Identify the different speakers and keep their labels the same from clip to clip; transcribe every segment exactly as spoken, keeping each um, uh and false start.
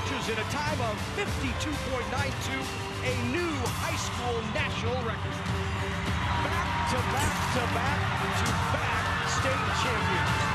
Speaker 1: matches in a time of fifty-two point nine two, a new high school national record. Back to back to back to back state champions.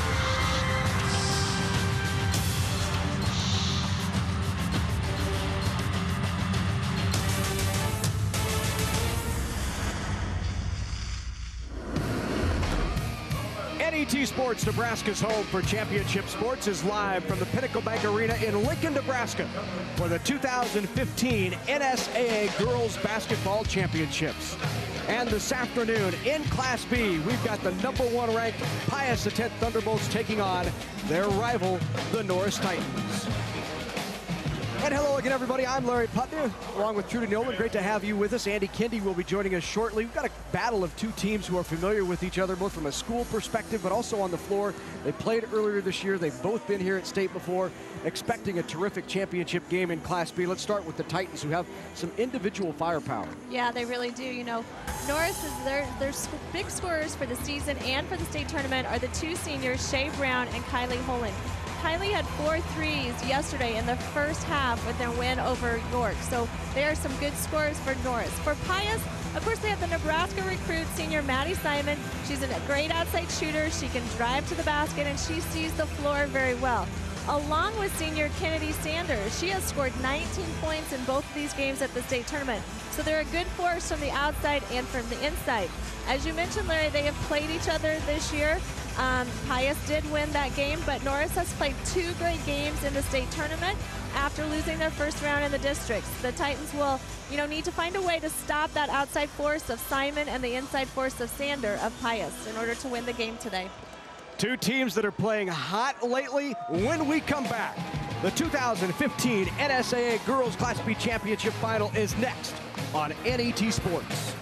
Speaker 1: N E T Sports, Nebraska's home for championship sports, is live from the Pinnacle Bank Arena in Lincoln, Nebraska for the two thousand fifteen N S A A Girls Basketball Championships. And this afternoon in Class B, we've got the number one ranked Pius X Thunderbolts taking on their rival, the Norris Titans. And hello again, everybody. I'm Larry Putner, along with Trudy Nolan. Great to have you with us. Andy Kindy will be joining us shortly. We've got a battle of two teams who are familiar with each other, both from a school perspective, but also on the floor. They played earlier this year. They've both been here at state before, expecting a terrific championship game in Class B. Let's start with the Titans, who have some individual firepower.
Speaker 2: Yeah, they really do. You know, Norris is their, their big scorers for the season and for the state tournament are the two seniors, Shea Brown and Kylie Holland. Kylie had four threes yesterday in the first half with their win over York. So they are some good scores for Norris. For Pius, of course, they have the Nebraska recruit, senior Maddie Simon. She's a great outside shooter. She can drive to the basket, and she sees the floor very well. Along with senior Kennedy Sanders, she has scored nineteen points in both of these games at the state tournament. So they're a good force from the outside and from the inside. As you mentioned, Larry, they have played each other this year. Um, Pius did win that game, but Norris has played two great games in the state tournament after losing their first round in the districts. The Titans will, you know, need to find a way to stop that outside force of Simon and the inside force of Sander of Pius in order to win the game today.
Speaker 1: Two teams that are playing hot lately. When we come back, the two thousand fifteen N S A A Girls Class B Championship Final is next on N E T Sports.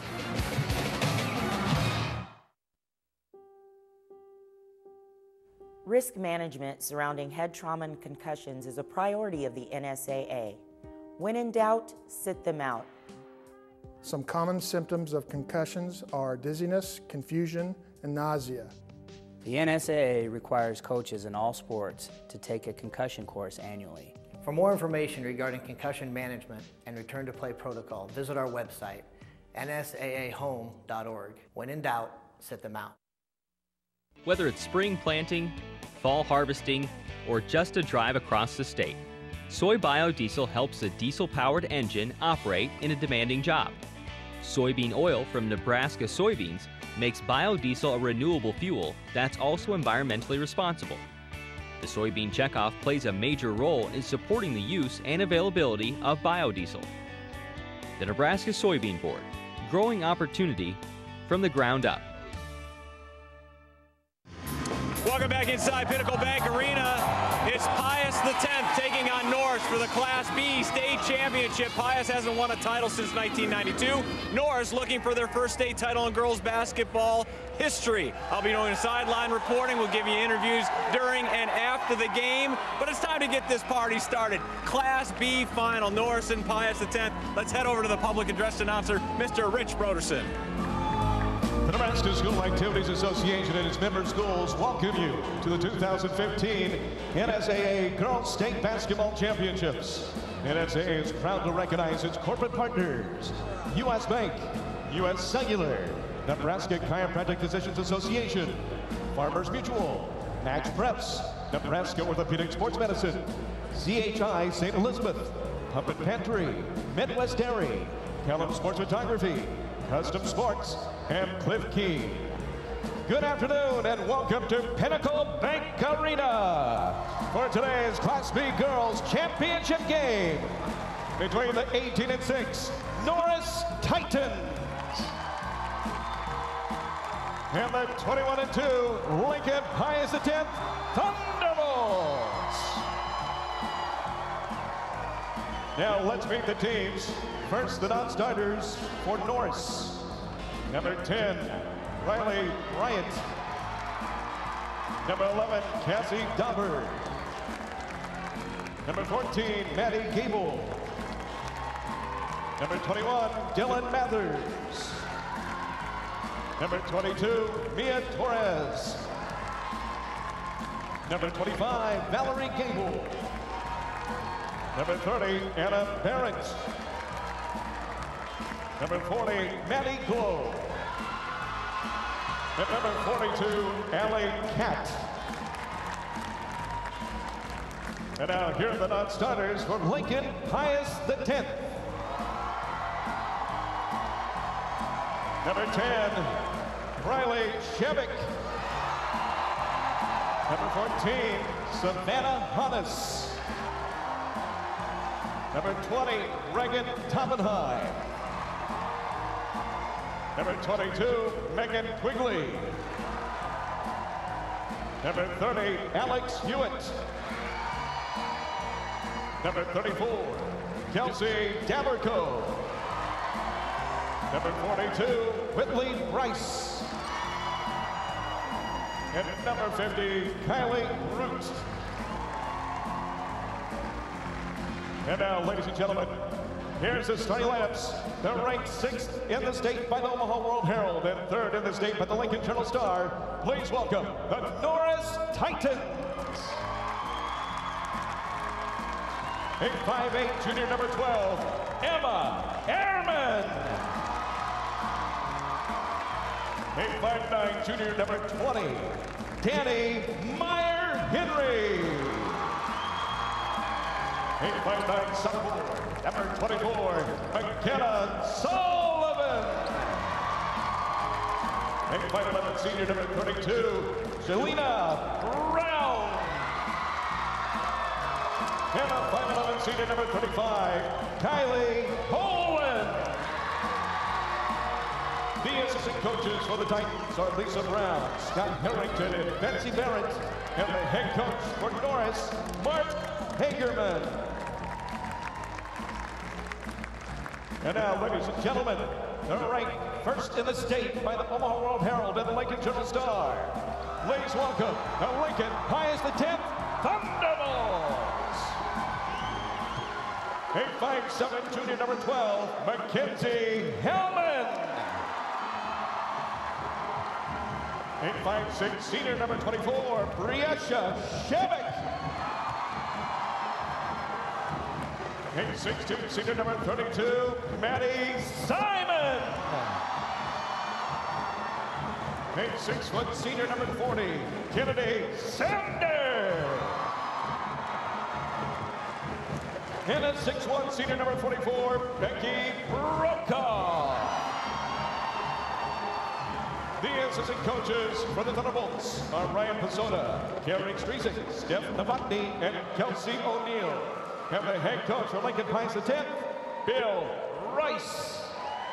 Speaker 3: Risk management surrounding head trauma and concussions is a priority of the N S A A. When in doubt, sit them out.
Speaker 4: Some common symptoms of concussions are dizziness, confusion, and nausea.
Speaker 5: The N S A A requires coaches in all sports to take a concussion course annually.
Speaker 6: For more information regarding concussion management and return to play protocol, visit our website, N S A A home dot org. When in doubt, sit them out.
Speaker 7: Whether it's spring planting, fall harvesting, or just a drive across the state, soy biodiesel helps a diesel-powered engine operate in a demanding job. Soybean oil from Nebraska soybeans makes biodiesel a renewable fuel that's also environmentally responsible. The soybean checkoff plays a major role in supporting the use and availability of biodiesel. The Nebraska Soybean Board, growing opportunity from the ground up.
Speaker 8: Welcome back inside Pinnacle Bank Arena. It's Pius the tenth taking on Norris for the Class B state championship. Pius hasn't won a title since nineteen ninety-two. Norris looking for their first state title in girls basketball history. I'll be doing sideline reporting. We'll give you interviews during and after the game. But it's time to get this party started. Class B final, Norris and Pius the tenth. Let's head over to the public address announcer, Mister Rich Broderson.
Speaker 9: The Nebraska School Activities Association and its member schools welcome you to the two thousand fifteen N S A A Girls State Basketball Championships. N S A A is proud to recognize its corporate partners: U S Bank, U S Cellular, Nebraska Chiropractic Physicians Association, Farmers Mutual, Max Preps, Nebraska Orthopedic Sports Medicine, C H I Saint Elizabeth, Puppet Pantry, Midwest Dairy, Callum Sports Photography, Custom Sports, and Cliff Key. Good afternoon and welcome to Pinnacle Bank Arena for today's Class B Girls Championship game between the eighteen and six Norris Titans and the twenty-one and two Lincoln Pius X Thunderbolts. Now let's meet the teams. First, the non-starters for Norris. Number ten, Riley Bryant. Number eleven, Cassie Dauber. Number fourteen, Maddie Gable. Number twenty-one, Dylan Mathers. Number twenty-two, Mia Torres. Number twenty-five, Valerie Gable. Number thirty, Anna Barrett. Number forty, Maddie Glow. And number forty-two, Allie Catt. And now here are the non-starters for Lincoln Pius the tenth. Number ten, Riley Shevick. Number fourteen, Savannah Hannes. Number twenty, Regan Toppenheim. Number twenty-two, Megan Quigley. Number thirty, Alex Hewitt. Number thirty-four, Kelsey Daberco. Number forty-two, Whitley Rice. And number fifty, Kylie Root. And now, ladies and gentlemen, here's the starting lineups. They're ranked sixth in the state by the Omaha World Herald and third in the state by the Lincoln Journal-Star. Please welcome the Norris Titans. eight five eight, junior number twelve, Emma Ehrman. eight five nine, junior number twenty, Danny Meyer Henry. eight five nine, sophomore, number twenty-four, McKenna Sullivan. eight five eleven, senior number thirty-two, Jelena Brown. And a five eleven, senior number thirty-five, Kylie Holland. The assistant coaches for the Titans are Lisa Brown, Scott Harrington, and Betsy Barrett. And the head coach for Norris, Mark Hagerman. And now, ladies and gentlemen, they're ranked first in the state by the Omaha World Herald and the Lincoln Journal-Star. Please welcome the Lincoln Pius the tenth Thunderbolts. eight five seven, junior number twelve, Mackenzie Hellman. eight five six, senior number twenty-four, Briesha Shevick. eight six two, senior number thirty-two, Maddie Simon. eight six one, senior number forty, Kennedy Sander. And at six one, senior number forty-four, Becky Brokaw. The assistant coaches for the Thunderbolts are Ryan Pasota, Karen Streisig, Steph Novotny, and Kelsey O'Neill. And the head coach for Lincoln Pius the tenth, Bill Rice.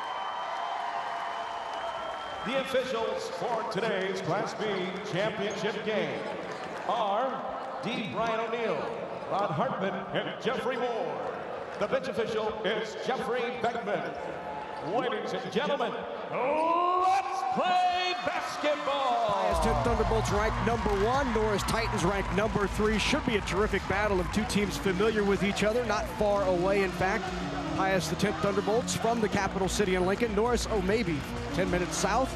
Speaker 9: The officials for today's Class B championship game are D. Brian O'Neill, Ron Hartman, and Jeffrey Moore. The bench official is Jeffrey Beckman. Ladies and gentlemen, let's play basketball.
Speaker 1: Pius tenth Thunderbolts ranked number one, Norris Titans ranked number three. Should be a terrific battle of two teams familiar with each other, not far away in fact. Pius the tenth Thunderbolts from the capital city in Lincoln. Norris, oh maybe ten minutes south.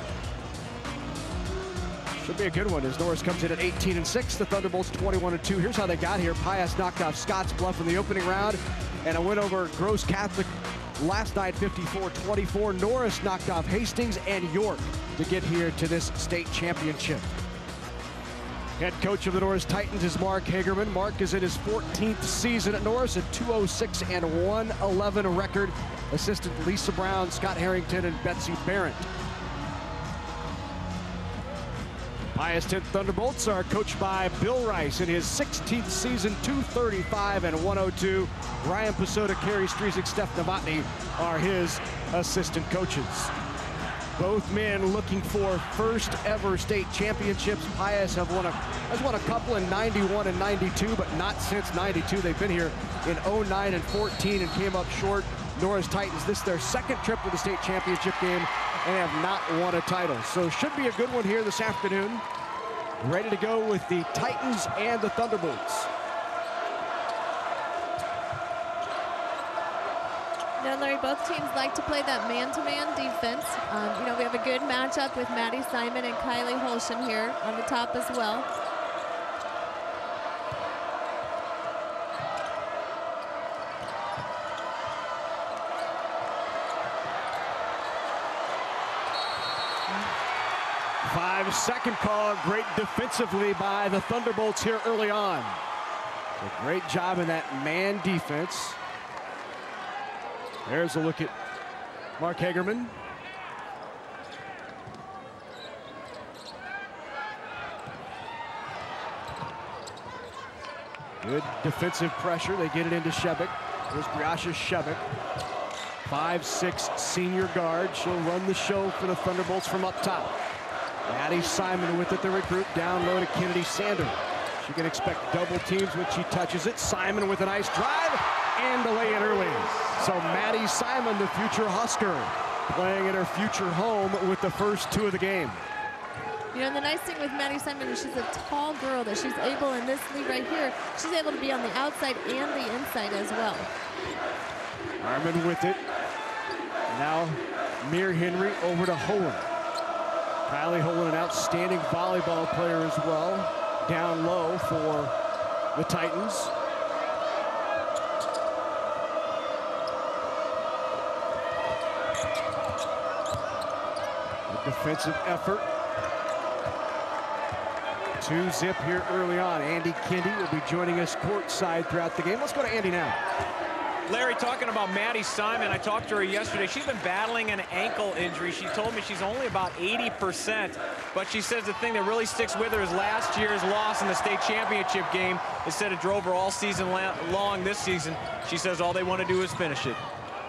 Speaker 1: Should be a good one as Norris comes in at eighteen and six, the Thunderbolts twenty-one and two. Here's how they got here. Pius knocked off Scotts Bluff in the opening round and a win over Gross Catholic last night, fifty-four twenty-four. Norris knocked off Hastings and York to get here to this state championship. Head coach of the Norris Titans is Mark Hagerman. Mark is in his fourteenth season at Norris, a two oh six and one eleven record. Assistant Lisa Brown, Scott Harrington, and Betsy Barrett. Pius tenth Thunderbolts are coached by Bill Rice in his sixteenth season, two thirty-five and one oh two. Ryan Pasota, Carrie Streisig, Steph Novotny are his assistant coaches. Both men looking for first ever state championships. Pius have won a, has won a couple in ninety-one and ninety-two, but not since ninety-two. They've been here in oh nine and fourteen and came up short. Norris Titans, this is their second trip to the state championship game and have not won a title. So should be a good one here this afternoon. Ready to go with the Titans and the Thunderbolts.
Speaker 2: You know, Larry, both teams like to play that man-to-man defense. Um, you know, we have a good matchup with Maddie Simon and Kylie Holshan here on the top as well.
Speaker 1: a second call. Great defensively by the Thunderbolts here early on. A great job in that man defense. There's a look at Mark Hagerman. Good defensive pressure. They get it into Shebek. Here's Briasha Shebek. five six senior guard. She'll run the show for the Thunderbolts from up top. Maddie Simon with it, the recruit. Down low to Kennedy Sander. She can expect double teams when she touches it. Simon with a nice drive and a lay in early. So Maddie Simon, the future Husker, playing at her future home with the first two of the game.
Speaker 2: You know, the nice thing with Maddie Simon is she's a tall girl, that she's able, in this lead right here, she's able to be on the outside and the inside as well.
Speaker 1: Armin with it. Now Mir Henry over to Holen. Kylie Holen, an outstanding volleyball player as well. Down low for the Titans. A defensive effort. Two zip here early on. Andy Kendi will be joining us courtside throughout the game. Let's go to Andy now.
Speaker 8: Larry, talking about Maddie Simon, I talked to her yesterday. She's been battling an ankle injury. She told me she's only about eighty percent, but she says the thing that really sticks with her is last year's loss in the state championship game. Instead, it drove her all season long this season. She says all they want to do is finish it.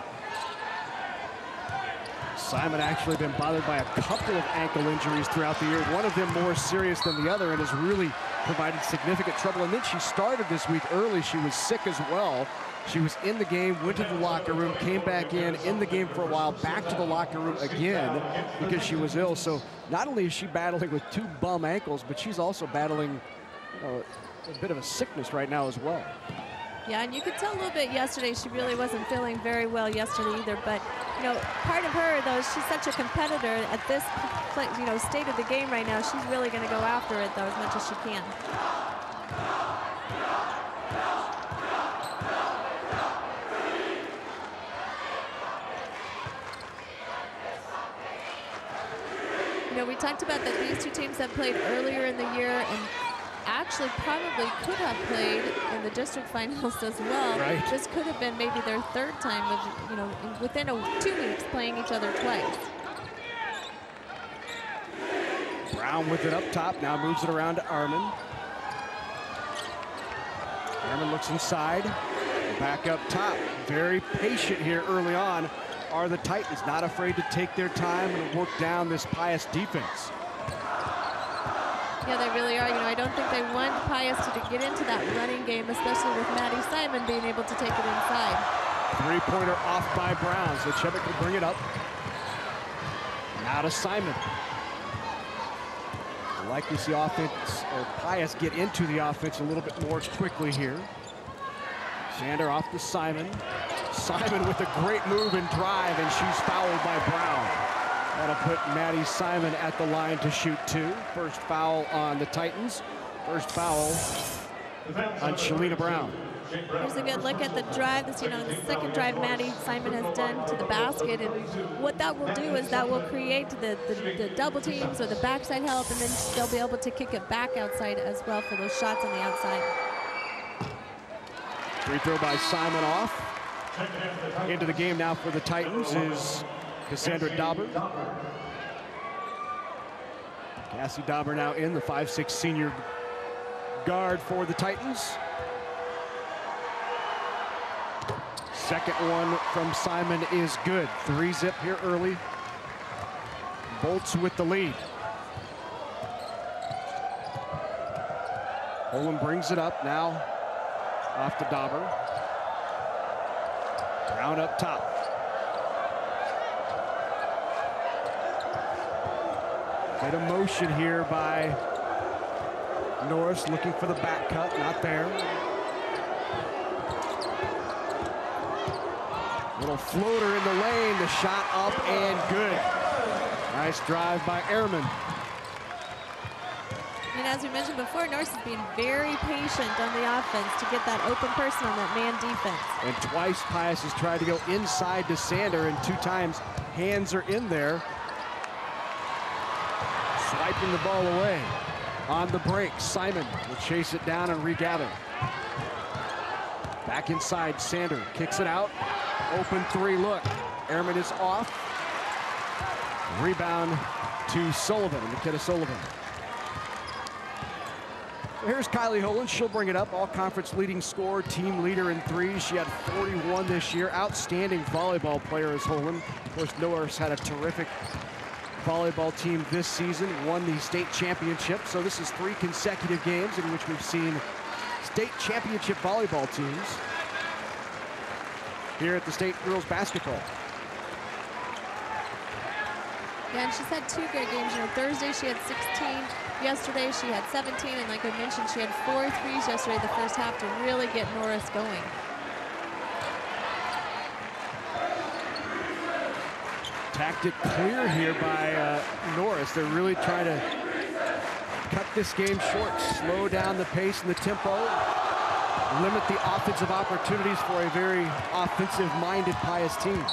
Speaker 1: Simon actually been bothered by a couple of ankle injuries throughout the year, one of them more serious than the other, and has really provided significant trouble. And then she started this week early. She was sick as well. She was in the game, went to the locker room, came back in, in the game for a while, back to the locker room again because she was ill. So not only is she battling with two bum ankles, but she's also battling you know, a bit of a sickness right now as well.
Speaker 2: Yeah, and you could tell a little bit yesterday she really wasn't feeling very well yesterday either. But, you know, part of her, though, she's such a competitor at this, you know, state of the game right now. She's really going to go after it, though, as much as she can. You know, we talked about that these two teams have played earlier in the year and actually probably could have played in the district finals as well.
Speaker 1: Right.
Speaker 2: This could have been maybe their third time of, you know, within a, two weeks playing each other twice.
Speaker 1: Brown with it up top, now moves it around to Armin. Armin looks inside, back up top. Very patient here early on are the Titans, not afraid to take their time and work down this Pius defense.
Speaker 2: Yeah, they really are. You know, I don't think they want Pius to, to get into that running game, especially with Maddie Simon being able to take it inside.
Speaker 1: Three-pointer off by Brown, so Chebek will bring it up. Now to Simon. We'll likely see offense, or Pius get into the offense a little bit more quickly here. Sander off to Simon. Simon with a great move and drive, and she's fouled by Brown. That'll put Maddie Simon at the line to shoot two. First foul on the Titans. First foul on Shalina Brown.
Speaker 2: Here's a good look at the drive. This, you know, the second drive Maddie Simon has done to the basket, and what that will do is that will create the, the, the double teams or the backside help, and then they'll be able to kick it back outside as well for those shots on the outside.
Speaker 1: Free throw by Simon off. Into the game now for the Titans is Cassandra Dauber. Cassie Dauber now in, the five six senior guard for the Titans. Second one from Simon is good. Three zip here early. Bolts with the lead. Olin brings it up now off to Dauber. Brown up top. Bit of motion here by Norris, looking for the back cut, not there. Little floater in the lane, the shot up and good. Nice drive by Ehrman.
Speaker 2: And as we mentioned before, Norris is being very patient on the offense to get that open person on that man defense.
Speaker 1: And twice Pius has tried to go inside to Sander, and two times hands are in there. wiping the ball away. On the break, Simon will chase it down and regather. Back inside, Sander kicks it out. Open three look. Ehrman is off. Rebound to Sullivan, McKenna Sullivan. Here's Kylie Holen. She'll bring it up. All-conference leading scorer, team leader in threes. She had forty-one this year. Outstanding volleyball player is Holen. Of course, Norris had a terrific volleyball team this season, won the state championship. So this is three consecutive games in which we've seen state championship volleyball teams here at the state girls basketball.
Speaker 2: Yeah, and she's had two great games. You know, Thursday she had sixteen. Yesterday she had seventeen, and like I mentioned, she had four threes yesterday the first half to really get Norris going.
Speaker 1: Tactic clear here by uh, Norris. They're really trying to cut this game short, slow down the pace and the tempo, limit the offensive opportunities for a very offensive-minded Pius team.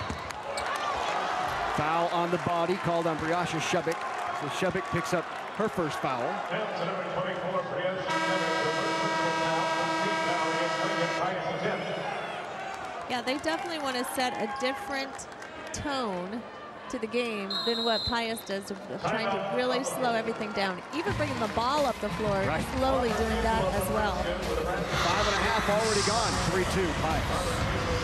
Speaker 1: Foul on the body called on Briasha Shubik. So Shubik picks up her first foul.
Speaker 2: Yeah, they definitely want to set a different tone to the game than what Pius does, of, of trying to really slow everything down. Even bringing the ball up the floor, right. Slowly doing that as well.
Speaker 1: Five and a half already gone, three two, Pius.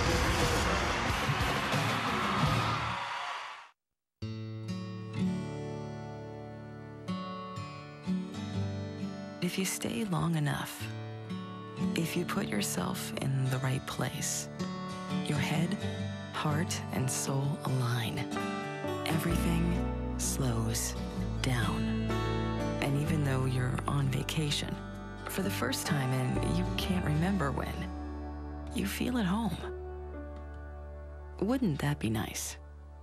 Speaker 10: If you stay long enough, if you put yourself in the right place, your head, heart, and soul align, everything slows down. And even though you're on vacation, for the first time in you can't remember when, you feel at home. Wouldn't that be nice?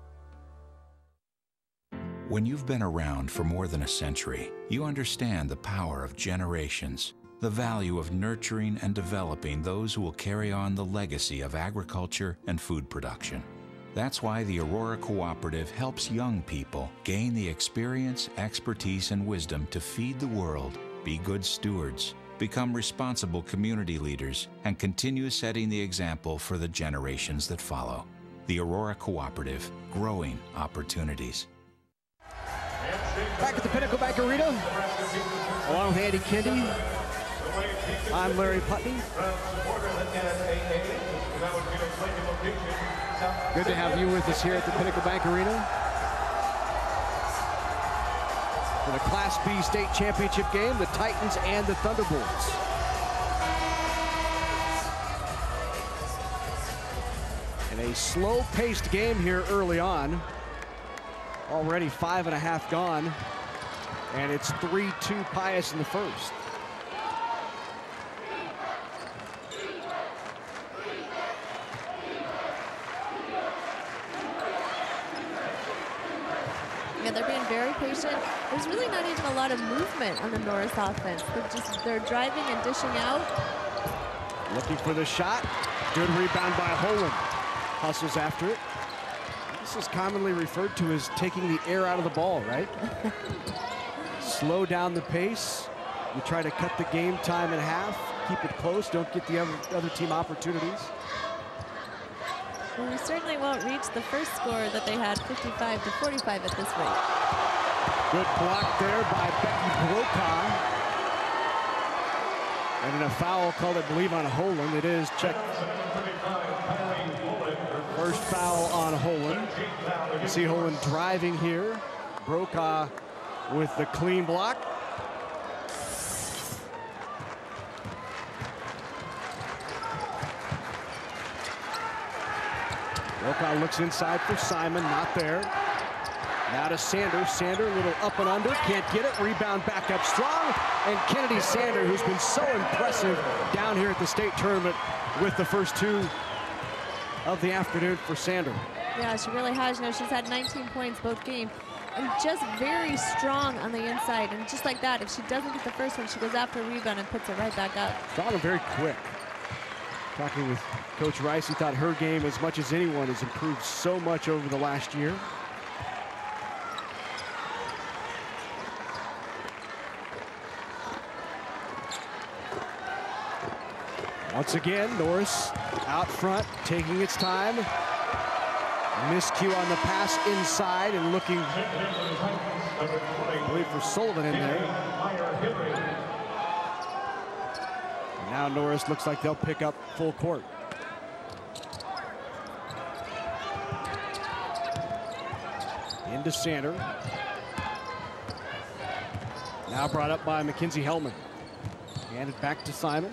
Speaker 11: When you've been around for more than a century, you understand the power of generations, the value of nurturing and developing those who will carry on the legacy of agriculture and food production. That's why the Aurora Cooperative helps young people gain the experience, expertise, and wisdom to feed the world, be good stewards, become responsible community leaders, and continue setting the example for the generations that follow. The Aurora Cooperative, growing opportunities.
Speaker 1: Back at the Pinnacle Bank Arena, along with Andy Kendi, I'm Larry Putney. Good to have you with us here at the Pinnacle Bank Arena for the Class B state championship game, the Titans and the Thunderbolts. In a slow-paced game here early on. Already five and a half gone, and it's three two Pius in the first.
Speaker 2: Yeah, they're being very patient. There's really not even a lot of movement on the Norris offense. They're just they're driving and dishing out.
Speaker 1: Looking for the shot. Good rebound by Holen. Hustles after it. This is commonly referred to as taking the air out of the ball, right? Slow down the pace. You try to cut the game time in half. Keep it close. Don't get the other, other team opportunities.
Speaker 2: Well, we certainly won't reach the first score that they had, fifty-five to forty-five at this rate.
Speaker 1: Good block there by Becky Brokaw. And then a foul called, I believe, on Holen. It is checked. First foul on Holen. You see Holen driving here. Brokaw with the clean block. Brokaw looks inside for Simon, not there. Now to Sander. Sander, a little up and under, can't get it. Rebound back up strong. And Kennedy Sander, who's been so impressive down here at the state tournament with the first two of the afternoon for Sander.
Speaker 2: Yeah, she really has. You know, she's had nineteen points both games, and just very strong on the inside. And just like that, if she doesn't get the first one, she goes after a rebound and puts it right back up.
Speaker 1: Strong and very quick. Talking with Coach Rice, he thought her game, as much as anyone, has improved so much over the last year. Once again, Norris out front, taking its time. Miscue on the pass inside and looking, I believe, for Sullivan in there. And now Norris looks like they'll pick up full court. Into Sander. Now brought up by Mackenzie Hellman. Handed back to Simon.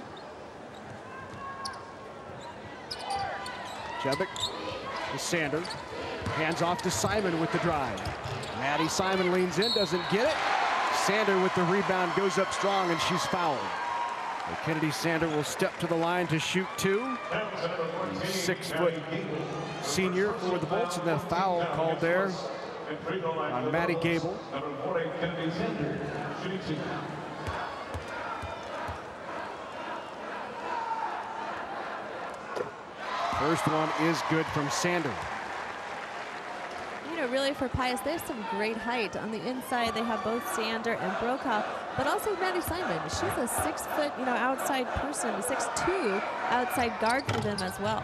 Speaker 1: Jebic to Sander. Hands off to Simon with the drive. Maddie Simon leans in, doesn't get it. Sander with the rebound goes up strong, and she's fouled. Kennedy Sander will step to the line to shoot two. Six-foot senior for the Bolts, and the foul called there on Maddie Gable. First one is good from Sander.
Speaker 2: You know, really for Pius, they have some great height. On the inside, they have both Sander and Brokaw, but also Maddie Simon. She's a six-foot, you know, outside person, a six two outside guard for them as well.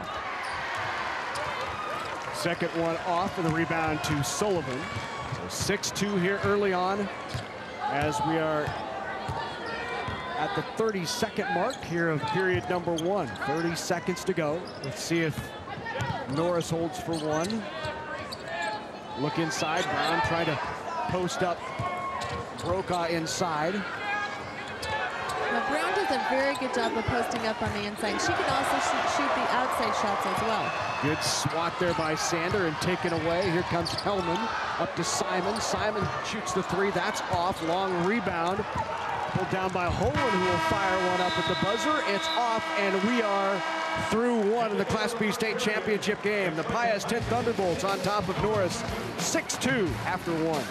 Speaker 1: Second one off for the rebound to Sullivan. So six two here early on as we are at the thirty-second mark here of period number one. thirty seconds to go. Let's see if Norris holds for one. Look inside. Brown trying to post up Brokaw inside.
Speaker 2: Now, Brown does a very good job of posting up on the inside. She can also shoot, shoot the outside shots as well.
Speaker 1: Good swat there by Sander and taken away. Here comes Hellman up to Simon. Simon shoots the three. That's off. Long rebound. Pulled down by Holen, who will fire one up at the buzzer. It's off, and we are through one in the Class B state championship game. The Pius X Thunderbolts on top of Norris, six two after one.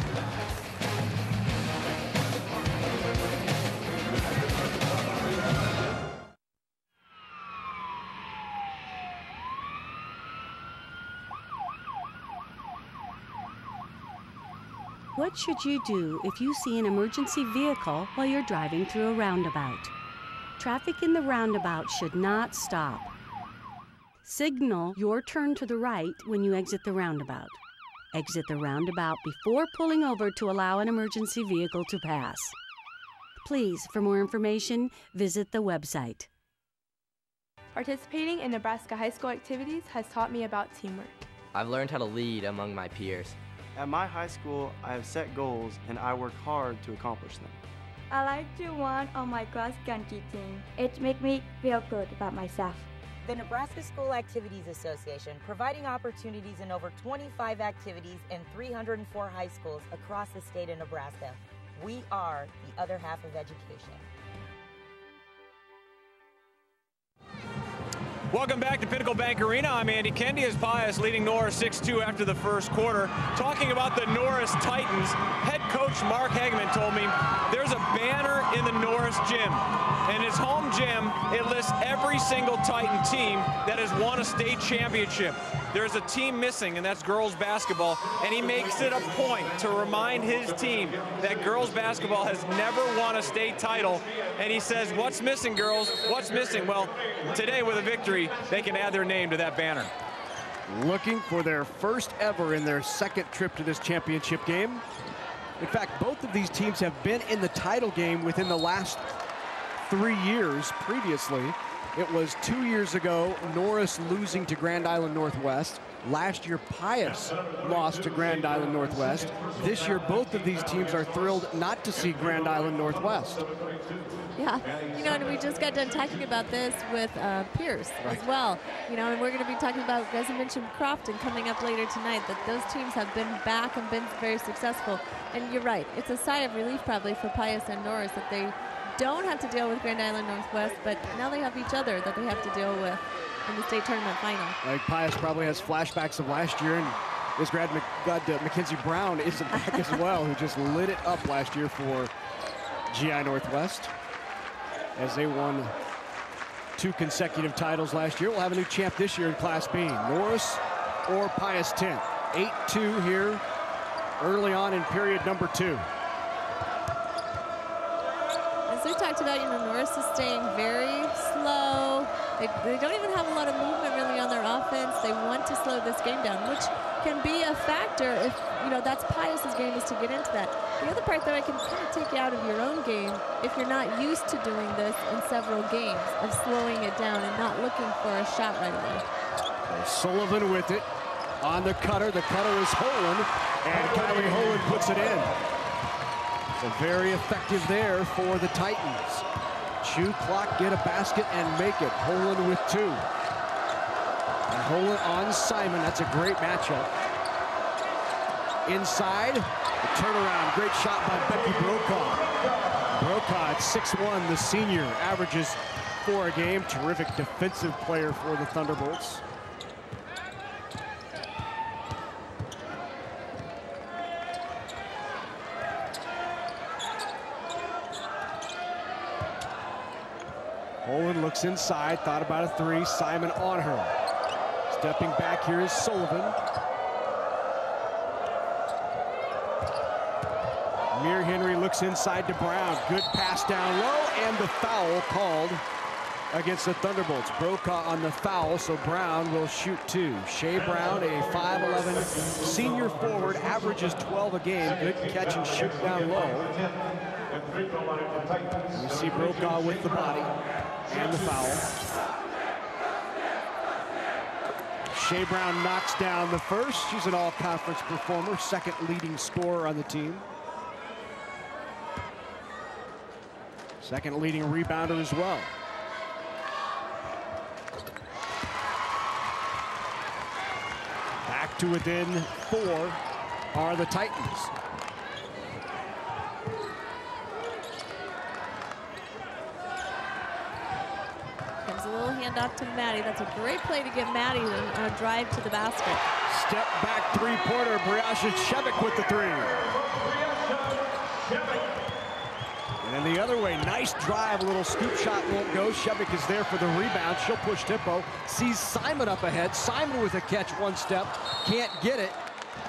Speaker 12: What should you do if you see an emergency vehicle while you're driving through a roundabout? Traffic in the roundabout should not stop. Signal your turn to the right when you exit the roundabout. Exit the roundabout before pulling over to allow an emergency vehicle to pass. Please, for more information, visit the website.
Speaker 13: Participating in Nebraska high school activities has taught me about teamwork.
Speaker 14: I've learned how to lead among my peers.
Speaker 15: At my high school, I have set goals and I work hard to accomplish them.
Speaker 16: I like to run on my cross country team. It makes me feel good about myself.
Speaker 3: The Nebraska School Activities Association, providing opportunities in over twenty-five activities in three hundred four high schools across the state of Nebraska. We are the other half of education.
Speaker 8: Welcome back to Pinnacle Bank Arena. I'm Andy Kendi as Pius leading Norris six two after the first quarter. Talking about the Norris Titans, head coach Mark Hageman told me there's a banner in the Norris gym. And his home gym, it lists every single Titan team that has won a state championship. There's a team missing, and that's girls basketball. And he makes it a point to remind his team that girls basketball has never won a state title. And he says, what's missing, girls? What's missing? Well, today with a victory, they can add their name to that banner.
Speaker 1: Looking for their first ever in their second trip to this championship game. In fact, both of these teams have been in the title game within the last three years previously. It was two years ago, Norris losing to Grand Island Northwest. Last year, Pius lost to Grand Island Northwest. This year, both of these teams are thrilled not to see Grand Island Northwest.
Speaker 2: Yeah, you know, and we just got done talking about this with uh, Pierce
Speaker 1: right.
Speaker 2: as well. You know, and we're going to be talking about, as I mentioned, Crofton coming up later tonight, that those teams have been back and been very successful. And you're right, it's a sigh of relief probably for Pius and Norris that they don't have to deal with Grand Island Northwest, but now they have each other that they have to deal with in the state tournament final.
Speaker 1: Like Pius probably has flashbacks of last year, and this grad Mc, uh, Mackenzie Brown is back as well, who just lit it up last year for G I Northwest as they won two consecutive titles last year. We'll have a new champ this year in Class B, Norris or Pius X. eight two here early on in period number two.
Speaker 2: As we talk talked about, you know, Norris is staying very slow. They, they don't even have a lot of movement really on their offense. They want to slow this game down, which can be a factor if, you know, that's Pius's game, is to get into that. The other part that I can kind of take you out of your own game if you're not used to doing this in several games, of slowing it down and not looking for a shot right away.
Speaker 1: Sullivan with it on the cutter. The cutter is Holen, and Kylie Holen puts it in. So very effective there for the Titans. Chew clock, get a basket, and make it. Holen with two. And Holen on Simon. That's a great matchup. Inside, the turnaround. Great shot by Becky Brokaw. Brokaw at six one, the senior, averages four a game. Terrific defensive player for the Thunderbolts. Holen looks inside, thought about a three. Simon on her. Stepping back here is Sullivan. Mir Henry looks inside to Brown. Good pass down low, and the foul called against the Thunderbolts. Brokaw on the foul, so Brown will shoot two. Shea Brown, a five eleven senior forward, averages twelve a game. Good catch and shoot down low. You see Brokaw with the body and the foul. Shea Brown knocks down the first. She's an all-conference performer, second leading scorer on the team. Second leading rebounder as well. Back to within four are the Titans.
Speaker 2: Comes a little handoff to Maddie. That's a great play to get Maddie on a drive to the basket.
Speaker 1: Step back three-pointer. Briasha Shevik with the three. And then the other way, nice drive, a little scoop shot won't go. Shevik is there for the rebound. She'll push tempo. Sees Simon up ahead. Simon with a catch, one step, can't get it.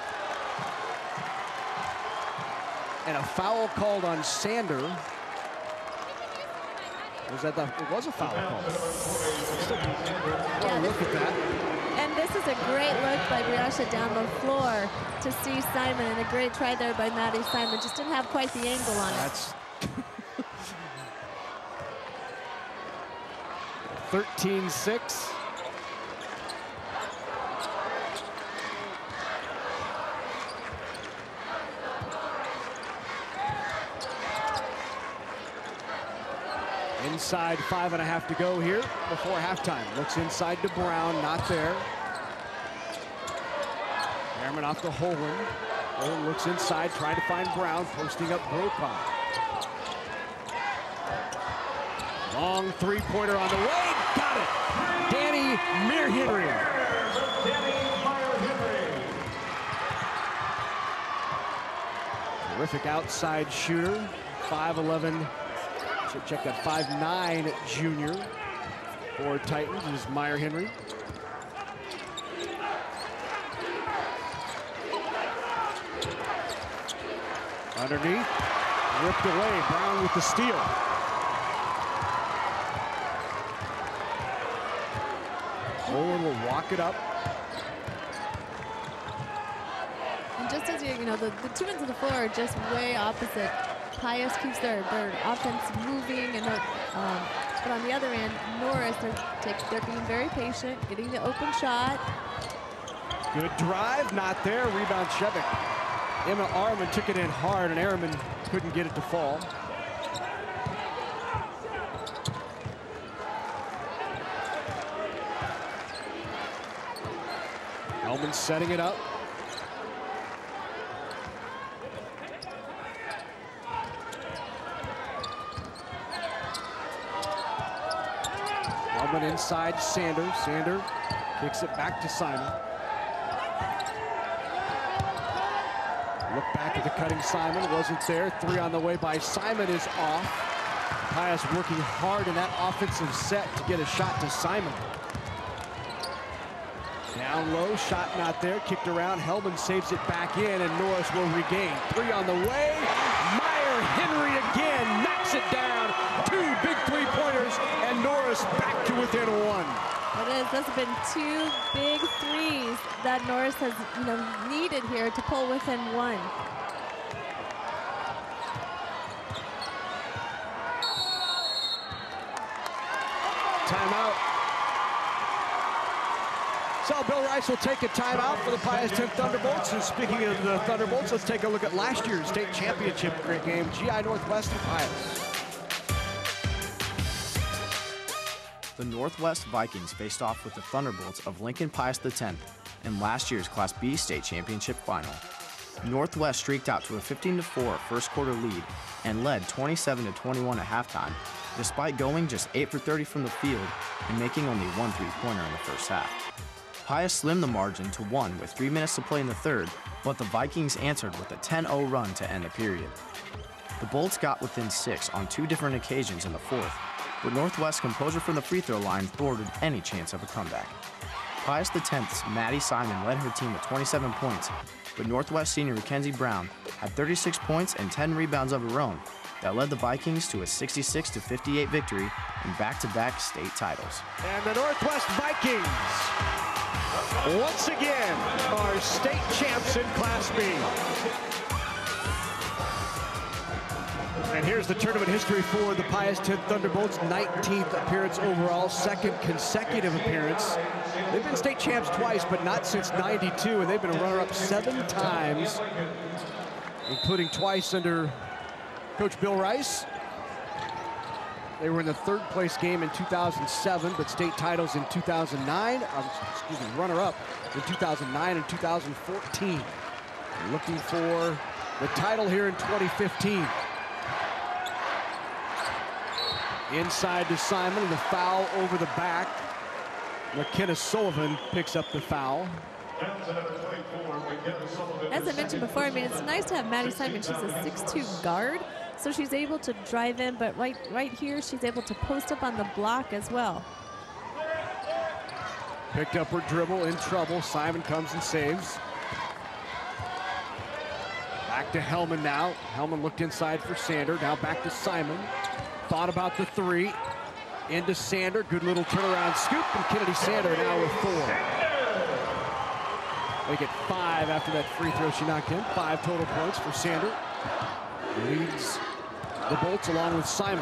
Speaker 1: And a foul called on Sander. Was that the, it was a foul call.
Speaker 2: Yeah,
Speaker 1: look at that.
Speaker 2: And this is a great look by Briasha down the floor to see Simon, and a great try there by Maddie Simon. Just didn't have quite the angle on it.
Speaker 1: That's thirteen six. Inside, five and a half to go here before halftime. Looks inside to Brown, not there. Harriman off to Holen. Holen looks inside, trying to find Brown, posting up Brokaw. Long three-pointer on the way, got it! Danny Mir Henry. Terrific outside shooter, five eleven. Should check that five nine junior for Titans is Meyer Henry. Underneath, ripped away. Brown with the steal. Holen will walk it up.
Speaker 2: And just as you, you know, the, the two ends of the floor are just way opposite. Pius keeps their, their offense moving, and um, but on the other end, Norris, they're, take, they're being very patient, getting the open shot.
Speaker 1: Good drive, not there. Rebound Shevik. Emma Arman took it in hard, and Ehrman couldn't get it to fall. Hellman setting it up. Hellman inside Sander. Sander kicks it back to Simon. Look back at the cutting Simon, wasn't there. Three on the way by Simon is off. Pius working hard in that offensive set to get a shot to Simon. Down low, shot not there, kicked around. Hellman saves it back in, and Norris will regain. Three on the way. Meyer Henry again knocks it down. Two Norris back to within one.
Speaker 2: It is. Those have been two big threes that Norris has, you know, needed here to pull within one.
Speaker 1: Timeout. So Bill Rice will take a timeout for the Pius X Thunderbolts. And speaking of the Thunderbolts, let's take a look at last year's state championship great game, G I Northwest and Pius.
Speaker 15: The Northwest Vikings faced off with the Thunderbolts of Lincoln Pius X in last year's Class B state championship final. Northwest streaked out to a fifteen to four first quarter lead and led twenty-seven to twenty-one at halftime, despite going just eight for thirty from the field and making only one three-pointer in the first half. Pius slimmed the margin to one with three minutes to play in the third, but the Vikings answered with a ten oh run to end the period. The Bolts got within six on two different occasions in the fourth, but Northwest's composure from the free throw line thwarted any chance of a comeback. Pius X's Maddie Simon led her team with twenty-seven points, but Northwest senior Mackenzie Brown had thirty-six points and ten rebounds of her own that led the Vikings to a sixty-six to fifty-eight victory and back-to-back state titles.
Speaker 1: And the Northwest Vikings, once again, are state champs in Class B. And here's the tournament history for the Pius X Thunderbolts. nineteenth appearance overall, second consecutive appearance. They've been state champs twice, but not since ninety-two, and they've been a runner-up seven times, including twice under Coach Bill Rice. They were in the third place game in two thousand seven, but state titles in two thousand nine, um, excuse me, runner-up in two thousand nine and two thousand fourteen. Looking for the title here in twenty fifteen. Inside to Simon, and the foul over the back. McKenna Sullivan picks up the foul.
Speaker 2: As I mentioned before, I mean, it's nice to have Maddie Simon. She's a six two guard, so she's able to drive in, but right, right here, she's able to post up on the block as well.
Speaker 1: Picked up her dribble, in trouble. Simon comes and saves. Back to Hellman now. Hellman looked inside for Sander. Now back to Simon. Thought about the three. Into Sander. Good little turnaround scoop. And Kennedy Sander now with four. They get five after that free throw she knocked in. Five total points for Sander. Leads the Bolts along with Simon.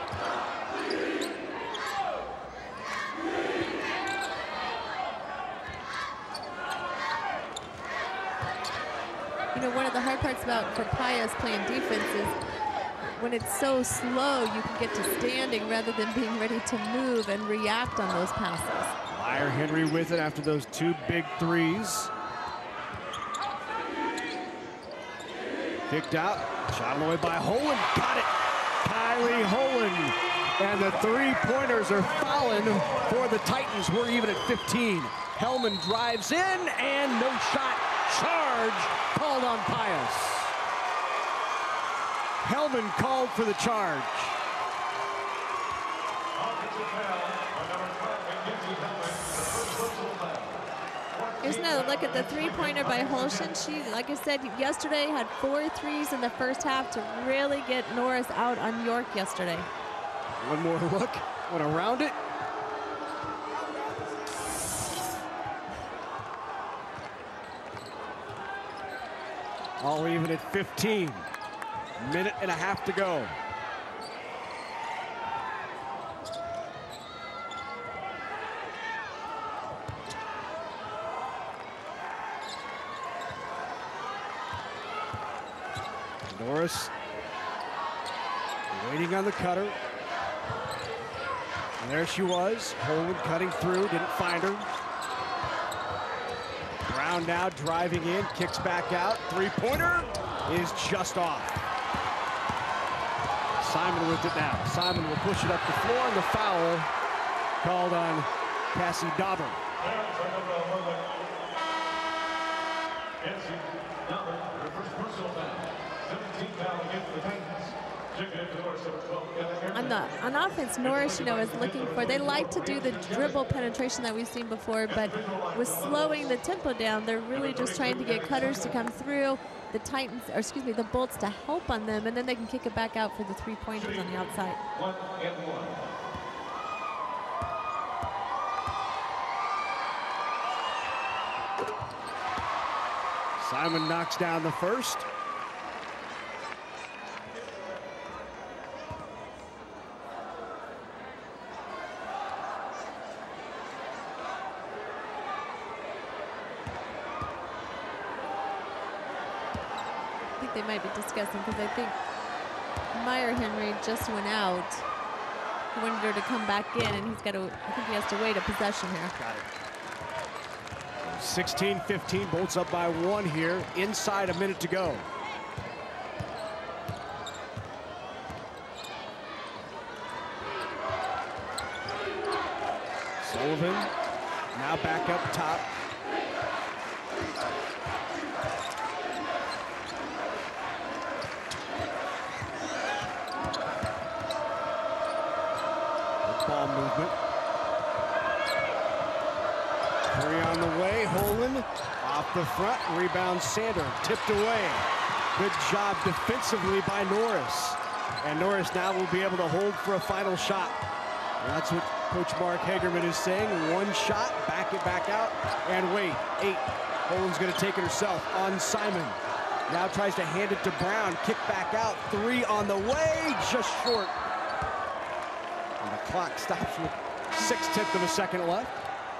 Speaker 2: You know, one of the hard parts about for Pius playing defense is when it's so slow, you can get to standing rather than being ready to move and react on those passes.
Speaker 1: Meyer Henry with it after those two big threes. Kicked out, shot away by Holen, got it. Kylie Holen, and the three-pointers are falling for the Titans. We're even at fifteen. Hellman drives in, and no shot. Charge called on Pius. Hellman called for the charge.
Speaker 2: Here's another look at the three-pointer by Holshin. She, like I said, yesterday had four threes in the first half to really get Norris out on York yesterday.
Speaker 1: One more look, went around it. All even at fifteen. Minute and a half to go. Norris waiting on the cutter. And there she was. Holen cutting through, didn't find her. Brown now driving in, kicks back out. Three-pointer is just off. Simon with it now. Simon will push it up the floor, and the foul called on Cassie Dauber.
Speaker 2: On the on offense, Norris, you know, is looking for, they like to do the dribble penetration that we've seen before, but with slowing the tempo down, they're really just trying to get cutters to come through, the Titans, or excuse me, the Bolts to help on them, and then they can kick it back out for the three-pointers on the outside.
Speaker 1: Simon knocks down the first.
Speaker 2: I think they might be discussing, because I think Meyer Henry just went out. He wanted her to come back in, and he's got to, I think he has to wait a possession here.
Speaker 1: Got it. sixteen fifteen, Bolts up by one here, inside a minute to go. Sullivan now back up top. Ball movement. Three on the way. Holen off the front. Rebound Sander. Tipped away. Good job defensively by Norris. And Norris now will be able to hold for a final shot. And that's what Coach Mark Hagerman is saying. One shot, back it back out, and wait. Eight. Holen's going to take it herself on Simon. Now tries to hand it to Brown. Kick back out. Three on the way. Just short. And the clock stops with six-tenths of a second left.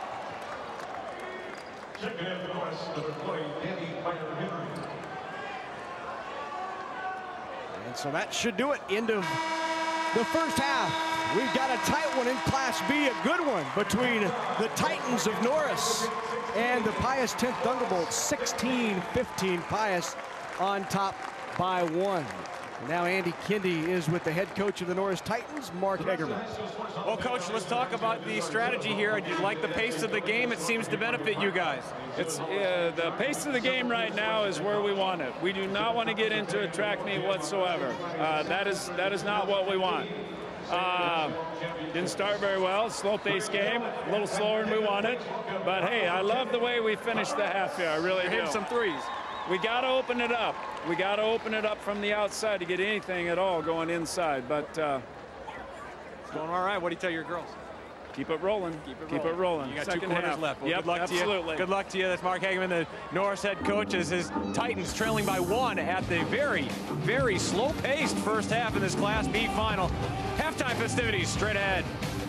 Speaker 1: And so that should do it. End of the first half. We've got a tight one in Class B, a good one between the Titans of Norris and the Pius X Thunderbolts. sixteen fifteen, Pius on top by one. Now Andy Kindy is with the head coach of the Norris Titans, Mark Hagerman.
Speaker 8: Well, Coach, let's talk about the strategy here. Do you like the pace of the game? It seems to benefit you guys.
Speaker 17: It's uh, the pace of the game right now is where we want it. We do not want to get into a track meet whatsoever. Uh, that is that is not what we want. Uh, didn't start very well. Slow-paced game, a little slower than we wanted. But hey, I love the way we finished the half here. I really do.
Speaker 8: Hitting some threes.
Speaker 17: We got to open it up. We got to open it up from the outside to get anything at all going inside. But uh,
Speaker 8: it's going all right. What do you tell your girls?
Speaker 17: Keep it rolling.
Speaker 8: Keep it
Speaker 17: Keep
Speaker 8: rolling.
Speaker 17: it rolling.
Speaker 8: You got
Speaker 17: Second
Speaker 8: two quarters
Speaker 17: half.
Speaker 8: left. Well,
Speaker 17: yep,
Speaker 8: good luck
Speaker 17: absolutely.
Speaker 8: to you. Good luck to you. That's Mark Hagerman, the Norris head coach, as his Titans trailing by one at the very, very slow-paced first half in this Class B final. Halftime festivities straight ahead.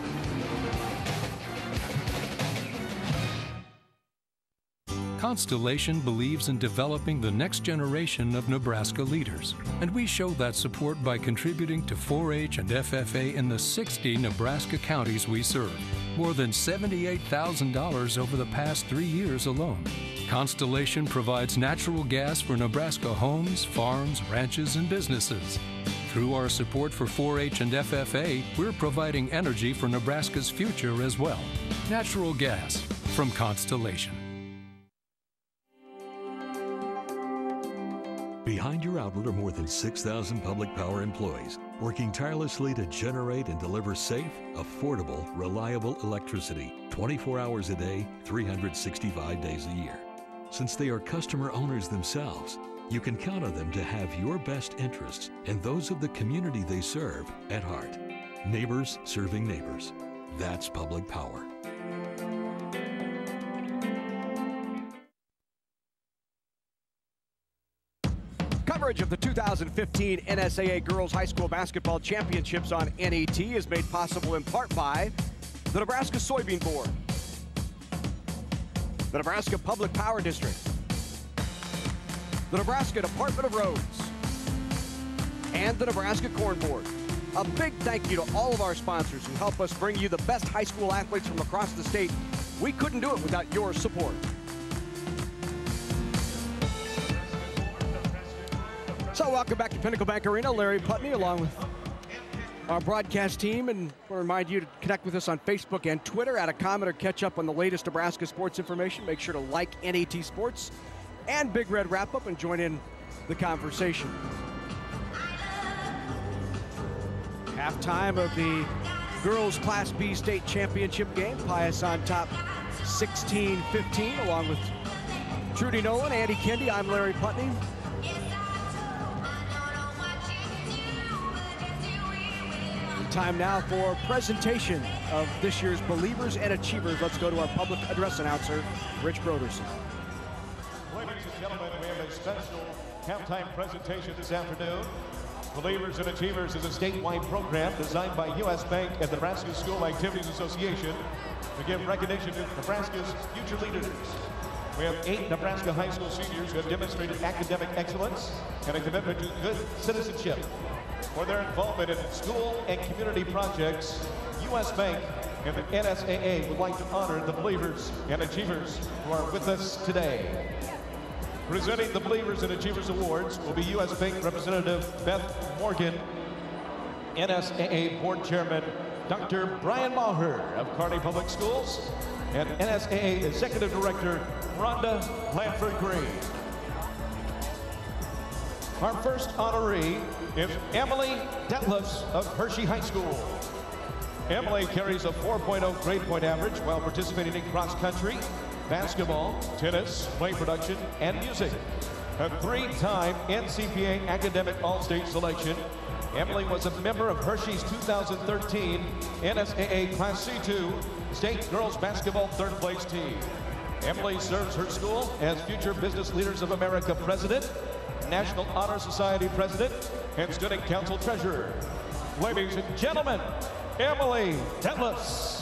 Speaker 18: Constellation believes in developing the next generation of Nebraska leaders, and we show that support by contributing to four H and F F A in the sixty Nebraska counties we serve. More than seventy-eight thousand dollars over the past three years alone. Constellation provides natural gas for Nebraska homes, farms, ranches, and businesses. Through our support for four H and F F A, we're providing energy for Nebraska's future as well. Natural gas from Constellation.
Speaker 19: Behind your outlet are more than six thousand public power employees working tirelessly to generate and deliver safe, affordable, reliable electricity twenty-four hours a day, three hundred sixty-five days a year. Since they are customer owners themselves, you can count on them to have your best interests and those of the community they serve at heart. Neighbors serving neighbors. That's public power.
Speaker 1: Coverage of the two thousand fifteen N S A A Girls High School Basketball Championships on N E T is made possible in part by the Nebraska Soybean Board, the Nebraska Public Power District, the Nebraska Department of Roads, and the Nebraska Corn Board. A big thank you to all of our sponsors who help us bring you the best high school athletes from across the state. We couldn't do it without your support. So welcome back to Pinnacle Bank Arena. Larry Putney along with our broadcast team, and we'll remind you to connect with us on Facebook and Twitter, add a comment or catch up on the latest Nebraska sports information. Make sure to like N A T Sports and Big Red Wrap Up and join in the conversation. Halftime of the girls Class B state championship game. Pius on top sixteen fifteen along with Trudy Nolan, Andy Kindy. I'm Larry Putney. Time now for presentation of this year's Believers and Achievers. Let's go to our public address announcer, Rich Broderson.
Speaker 9: Ladies and gentlemen, we have a special halftime presentation this afternoon. Believers and Achievers is a statewide program designed by U S Bank and the Nebraska School Activities Association to give recognition to Nebraska's future leaders. We have eight Nebraska high school seniors who have demonstrated academic excellence and a commitment to good citizenship. For their involvement in school and community projects, U S Bank and the N S A A would like to honor the Believers and Achievers who are with us today. Presenting the Believers and Achievers Awards will be U S Bank Representative Beth Morgan, N S A A Board Chairman Doctor Brian Maher of Kearney Public Schools, and N S A A Executive Director Rhonda Lanford Green. Our first honoree is Emily Detlefs of Hershey High School. Emily carries a four point oh grade point average while participating in cross country, basketball, tennis, play production, and music. A three-time N C P A Academic All-State selection, Emily was a member of Hershey's two thousand thirteen N S A A Class C two State Girls Basketball third place team. Emily serves her school as Future Business Leaders of America President, National Honor Society President, and Student Council Treasurer. Ladies and gentlemen, Emily Detlefs.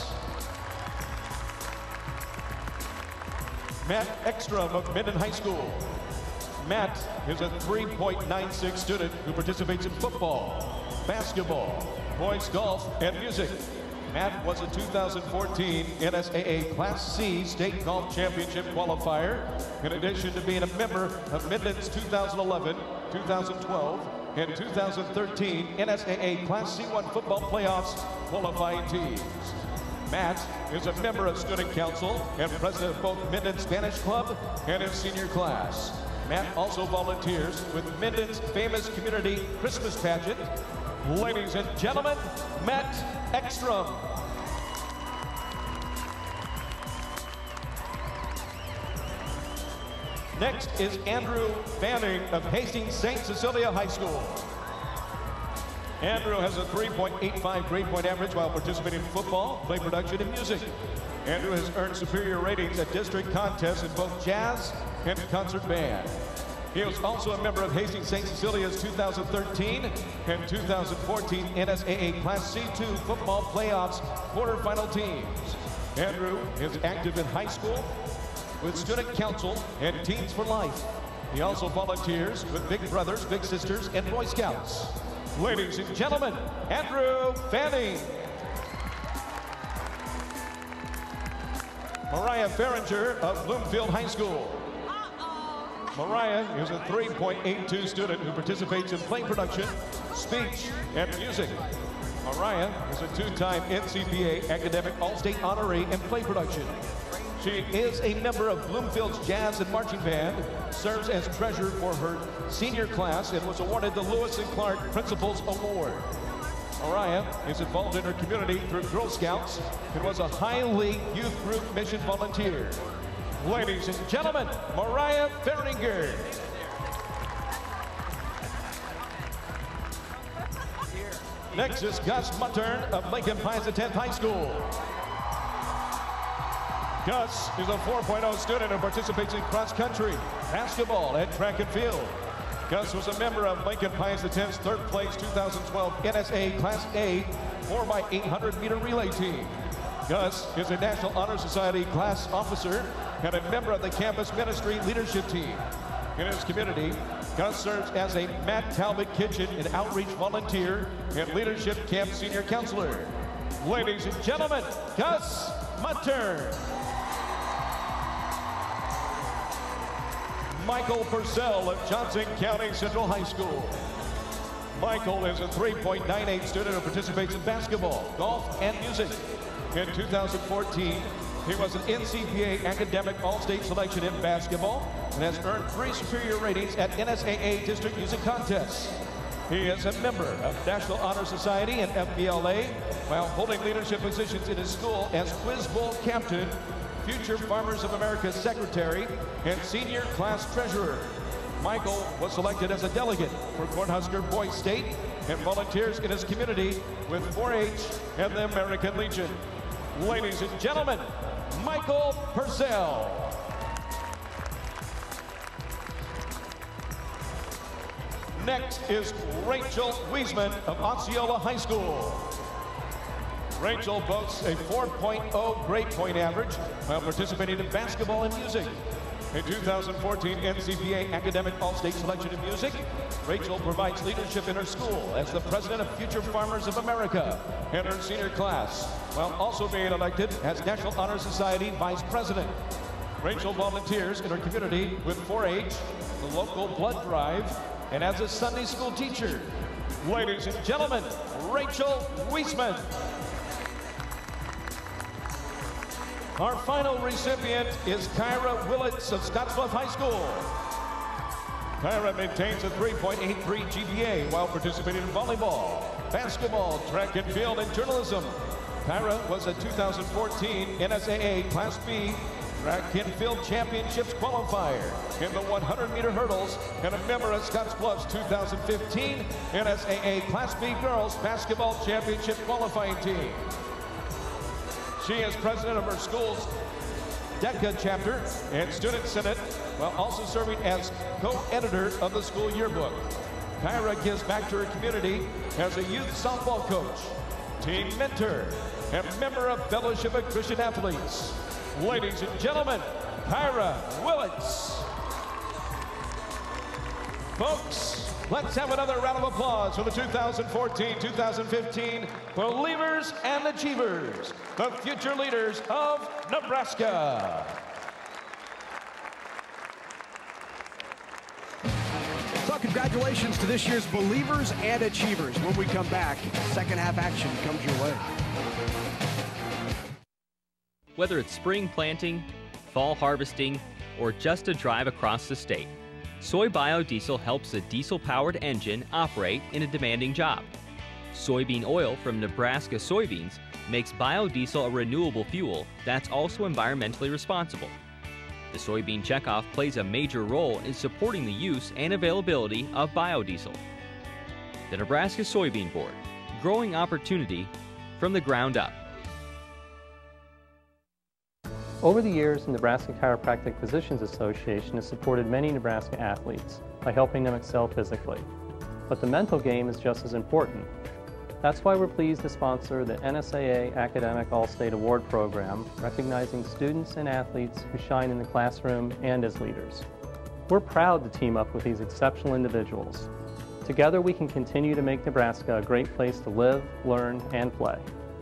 Speaker 9: Matt Ekstrom of Minden High School. Matt is a three point nine six student who participates in football, basketball, boys golf, and music. Matt was a two thousand fourteen N S A A Class C State Golf Championship qualifier, in addition to being a member of Minden's two thousand eleven, two thousand twelve, and two thousand thirteen N S A A Class C one football playoffs qualifying teams. Matt is a member of Student Council and president of both Minden Spanish Club and his senior class. Matt also volunteers with Minden's famous community Christmas pageant. Ladies and gentlemen, Matt Ekstrom. Next is Andrew Fanning of Hastings Saint Cecilia High School. Andrew has a three point eight five grade point average while participating in football, play production, and music. Andrew has earned superior ratings at district contests in both jazz and concert band. He was also a member of Hastings Saint Cecilia's two thousand thirteen and two thousand fourteen N S A A Class C two football playoffs quarterfinal teams. Andrew is active in high school with Student Council and Teens for Life. He also volunteers with Big Brothers, Big Sisters, and Boy Scouts. Ladies and gentlemen, Andrew Fanning. Mariah Farringer of Bloomfield High School. Mariah is a three point eight two student who participates in play production, speech, and music. Mariah is a two-time N C P A Academic All-State honoree in play production. She is a member of Bloomfield's Jazz and Marching Band, serves as treasurer for her senior class, and was awarded the Lewis and Clark Principals Award. Mariah is involved in her community through Girl Scouts and was a highly youth group mission volunteer. Ladies and gentlemen, Mariah Farringer. Next is Gus Muttern of Lincoln Pius X High School. Gus is a four point oh student who participates in cross country, basketball, and track and field. Gus was a member of Lincoln Pius X's third place two thousand twelve N S A A Class A four by eight hundred meter relay team. Gus is a National Honor Society class officer and a member of the campus ministry leadership team. In his community, Gus serves as a Matt Talbot Kitchen and outreach volunteer and leadership camp senior counselor. Ladies and gentlemen, Gus Muttern. Michael Purcell of Johnson County Central High School. Michael is a three point nine eight student who participates in basketball, golf, and music. In two thousand fourteen, he was an N C P A Academic All-State selection in basketball and has earned three superior ratings at N S A A district music contests. He is a member of National Honor Society and F B L A while holding leadership positions in his school as Quiz Bowl captain, Future Farmers of America secretary, and senior class treasurer. Michael was selected as a delegate for Cornhusker Boys State and volunteers in his community with four H and the American Legion. Ladies and gentlemen, Michael Purcell. Next is Rachel Wiesman of Osceola High School. Rachel boasts a four point oh grade point average while participating in basketball and music. In two thousand fourteen N C A A Academic All-State Selection in Music, Rachel provides leadership in her school as the president of Future Farmers of America in her senior class, while also being elected as National Honor Society Vice President. Rachel volunteers in her community with four H, the local blood drive, and as a Sunday school teacher. Ladies and gentlemen, Rachel Wiesman. Our final recipient is Kyra Willits of Scottsbluff High School. Kyra maintains a three point eight three G P A while participating in volleyball, basketball, track and field, and journalism. Kyra was a two thousand fourteen N S A A Class B Track and Field Championships qualifier in the one hundred meter hurdles and a member of Scottsbluff's two thousand fifteen N S A A Class B Girls Basketball Championship qualifying team. She is president of her school's DECA chapter and student senate, while also serving as co-editor of the school yearbook. Kyra gives back to her community as a youth softball coach, team mentor, and member of Fellowship of Christian Athletes. Ladies and gentlemen, Kyra Willits. Folks, let's have another round of applause for the two thousand fourteen two thousand fifteen Believers and Achievers, the future leaders of Nebraska.
Speaker 1: So congratulations to this year's Believers and Achievers. When we come back, second half action comes your way.
Speaker 7: Whether it's spring planting, fall harvesting, or just a drive across the state, soy biodiesel helps a diesel-powered engine operate in a demanding job. Soybean oil from Nebraska soybeans makes biodiesel a renewable fuel that's also environmentally responsible. The soybean checkoff plays a major role in supporting the use and availability of biodiesel. The Nebraska Soybean Board, growing opportunity from the ground up.
Speaker 20: Over the years, the Nebraska Chiropractic Physicians Association has supported many Nebraska athletes by helping them excel physically. But the mental game is just as important. That's why we're pleased to sponsor the N S A A Academic All-State Award Program, recognizing students and athletes who shine in the classroom and as leaders. We're proud to team up with these exceptional individuals. Together we can continue to make Nebraska a great place to live, learn, and play.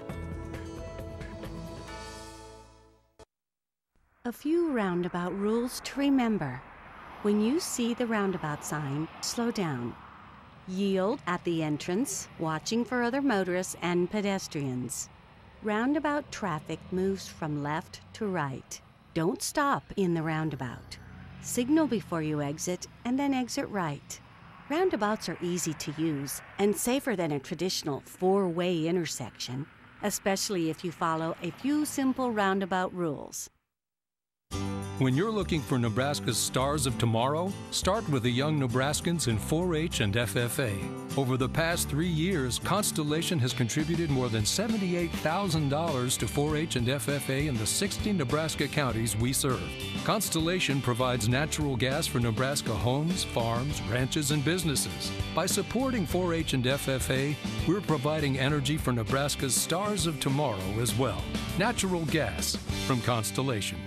Speaker 12: A few roundabout rules to remember. When you see the roundabout sign, slow down. Yield at the entrance, watching for other motorists and pedestrians. Roundabout traffic moves from left to right. Don't stop in the roundabout. Signal before you exit and then exit right. Roundabouts are easy to use and safer than a traditional four-way intersection, especially if you follow a few simple roundabout rules.
Speaker 18: When you're looking for Nebraska's stars of tomorrow, start with the young Nebraskans in four H and F F A. Over the past three years, Constellation has contributed more than seventy-eight thousand dollars to four H and F F A in the sixty Nebraska counties we serve. Constellation provides natural gas for Nebraska homes, farms, ranches, and businesses. By supporting four H and F F A, we're providing energy for Nebraska's stars of tomorrow as well. Natural gas from Constellation.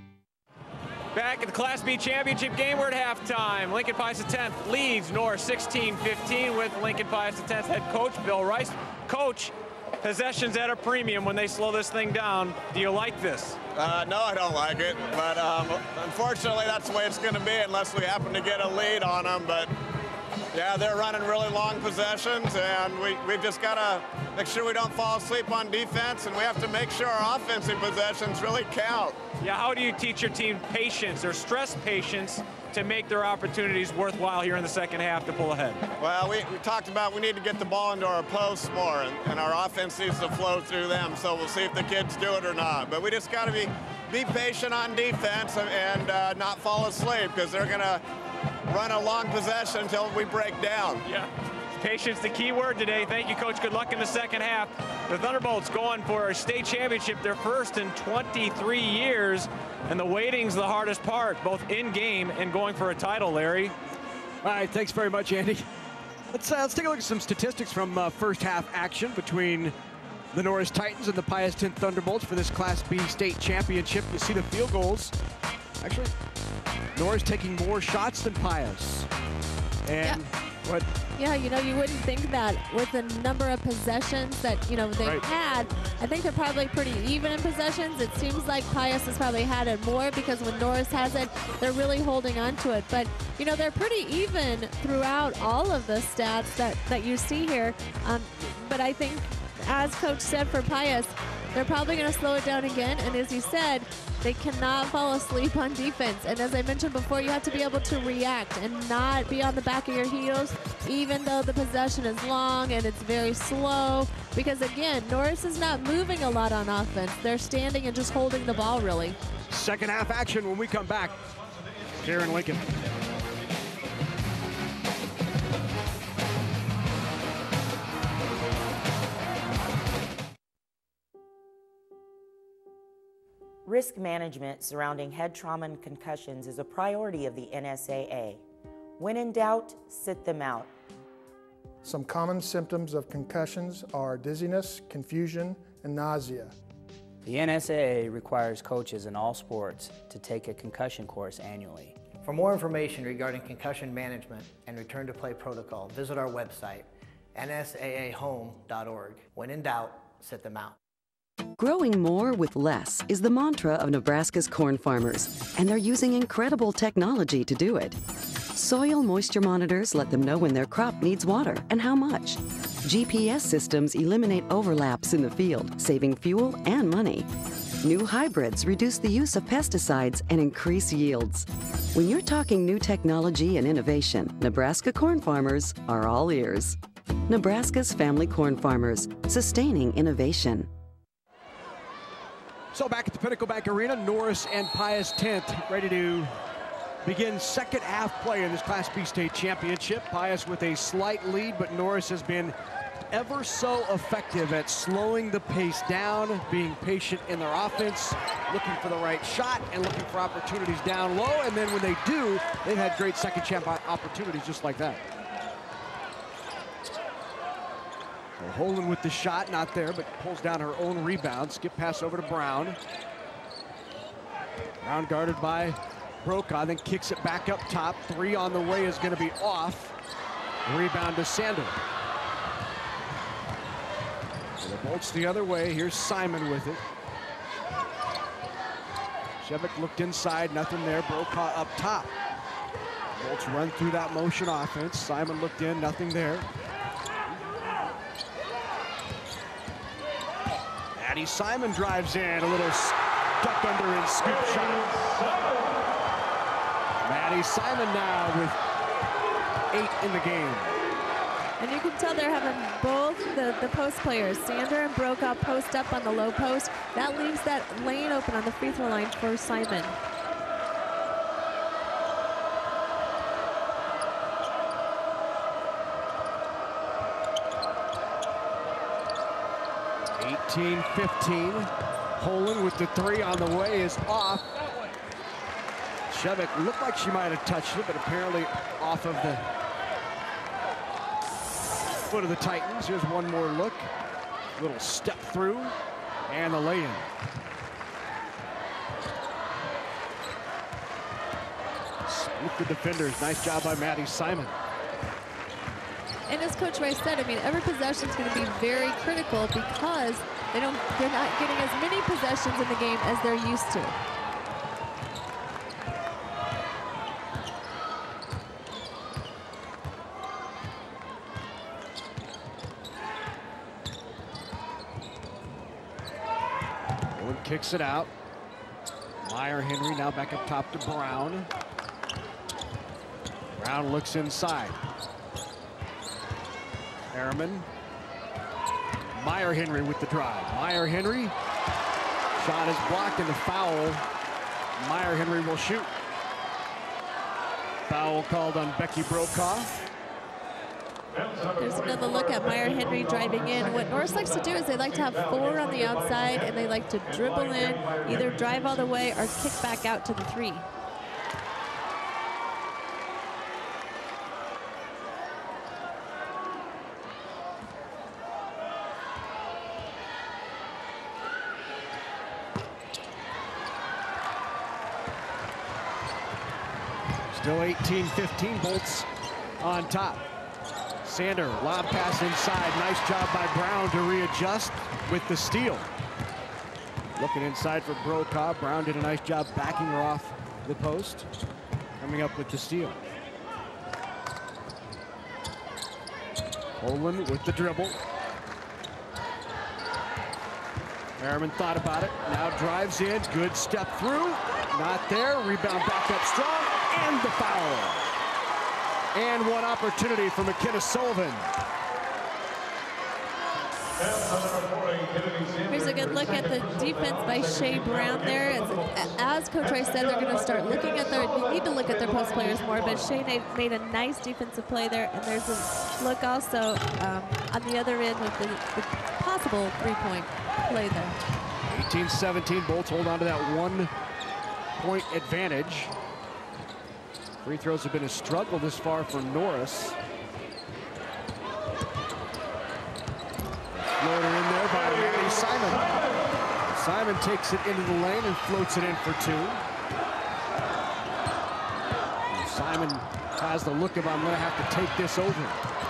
Speaker 8: Back at the Class B championship game, we're at halftime. Lincoln Pius X leads Norris sixteen fifteen with Lincoln Pius X head coach Bill Rice. Coach, possessions at a premium when they slow this thing down. Do you like this?
Speaker 21: Uh, no, I don't like it. But um, unfortunately, that's the way it's going to be unless we happen to get a lead on them. But yeah, they're running really long possessions, and we, we've just got to make sure we don't fall asleep on defense, and we have to make sure our offensive possessions really count.
Speaker 8: Yeah, how do you teach your team patience or stress patience to make their opportunities worthwhile here in the second half to pull ahead?
Speaker 21: Well, we, we talked about we need to get the ball into our posts more, and, and our offense needs to flow through them, so we'll see if the kids do it or not. But we just got to be, be patient on defense and, and uh, not fall asleep, because they're going to run a long possession until we break down.
Speaker 8: Yeah. Patience, the key word today. Thank you, Coach. Good luck in the second half. The Thunderbolts going for a state championship, their first in twenty-three years, and the waiting's the hardest part, both in game and going for a title, Larry.
Speaker 1: All right, thanks very much, Andy. Let's, uh, let's take a look at some statistics from uh, first half action between the Norris Titans and the Pius X Thunderbolts for this Class B state championship. You see the field goals. Actually, Norris taking more shots than Pius. And
Speaker 2: yeah.
Speaker 1: what?
Speaker 2: Yeah, you know, you wouldn't think that with the number of possessions that, you know, they've
Speaker 1: right.
Speaker 2: had. I think they're probably pretty even in possessions. It seems like Pius has probably had it more because when Norris has it, they're really holding on to it. But, you know, they're pretty even throughout all of the stats that, that you see here. Um, but I think, as Coach said for Pius, they're probably going to slow it down again. And as he said, they cannot fall asleep on defense. And as I mentioned before, you have to be able to react and not be on the back of your heels, even though the possession is long and it's very slow. Because again, Norris is not moving a lot on offense. They're standing and just holding the ball, really.
Speaker 1: Second half action when we come back here in Lincoln.
Speaker 3: Risk management surrounding head trauma and concussions is a priority of the N S A A. When in doubt, sit them out.
Speaker 4: Some common symptoms of concussions are dizziness, confusion, and nausea.
Speaker 5: The N S A A requires coaches in all sports to take a concussion course annually.
Speaker 6: For more information regarding concussion management and return to play protocol, visit our website, N S A A home dot org. When in doubt, sit them out.
Speaker 22: Growing more with less is the mantra of Nebraska's corn farmers, and they're using incredible technology to do it. Soil moisture monitors let them know when their crop needs water and how much. G P S systems eliminate overlaps in the field, saving fuel and money. New hybrids reduce the use of pesticides and increase yields. When you're talking new technology and innovation, Nebraska corn farmers are all ears. Nebraska's family corn farmers, sustaining innovation.
Speaker 1: So back at the Pinnacle Bank Arena, Norris and Pius X ready to begin second half play in this Class B state championship. Pius with a slight lead, but Norris has been ever so effective at slowing the pace down, being patient in their offense, looking for the right shot and looking for opportunities down low. And then when they do, they've had great second champ opportunities just like that. So Holden with the shot, not there, but pulls down her own rebound. Skip pass over to Brown. Brown guarded by Brokaw, then kicks it back up top. Three on the way is going to be off. Rebound to Sander. So the Bolts the other way. Here's Simon with it. Shevik looked inside, nothing there. Brokaw up top. Bolts run through that motion offense. Simon looked in, nothing there. Maddie Simon drives in, a little stuck under and scoop shot. Maddie Simon now with eight in the game.
Speaker 2: And you can tell they're having both the, the post players, Sander and Brokaw, post up on the low post. That leaves that lane open on the free throw line for Simon.
Speaker 1: eighteen fifteen. Holland with the three on the way is off. Shevik looked like she might have touched it, but apparently off of the foot of the Titans. Here's one more look. Little step through and the lay-in. Split the defenders. Nice job by Maddie Simon.
Speaker 2: And as Coach Rice said, I mean, every possession is going to be very critical because they don't, they're not getting as many possessions in the game as they're used to.
Speaker 1: Wood kicks it out. Meyer Henry now back up top to Brown. Brown looks inside. Harriman. Meyer Henry with the drive. Meyer Henry. Shot is blocked and the foul. Meyer Henry will shoot. Foul called on Becky Brokaw.
Speaker 2: There's another look at Meyer Henry driving in. What Norris likes to do is they like to have four on the outside and they like to dribble in, either drive all the way or kick back out to the three.
Speaker 1: Still eighteen fifteen, Bolts on top. Sander, lob pass inside. Nice job by Brown to readjust with the steal. Looking inside for Brokaw. Brown did a nice job backing her off the post. Coming up with the steal. Olin with the dribble. Merriman thought about it. Now drives in. Good step through. Not there. Rebound back up strong. And the foul. And one opportunity for McKenna Sullivan.
Speaker 2: Here's a good look at the defense by Shea Brown there. As, as Coach Rice said, they're going to start looking at their, they need to look at their post players more, but Shea made a nice defensive play there, and there's a look also um, on the other end with the, the possible three-point play there.
Speaker 1: eighteen seventeen, Bolts hold on to that one-point advantage. Free throws have been a struggle this far for Norris. Floater in there by Maddie Simon. Simon takes it into the lane and floats it in for two. And Simon has the look of, I'm going to have to take this over.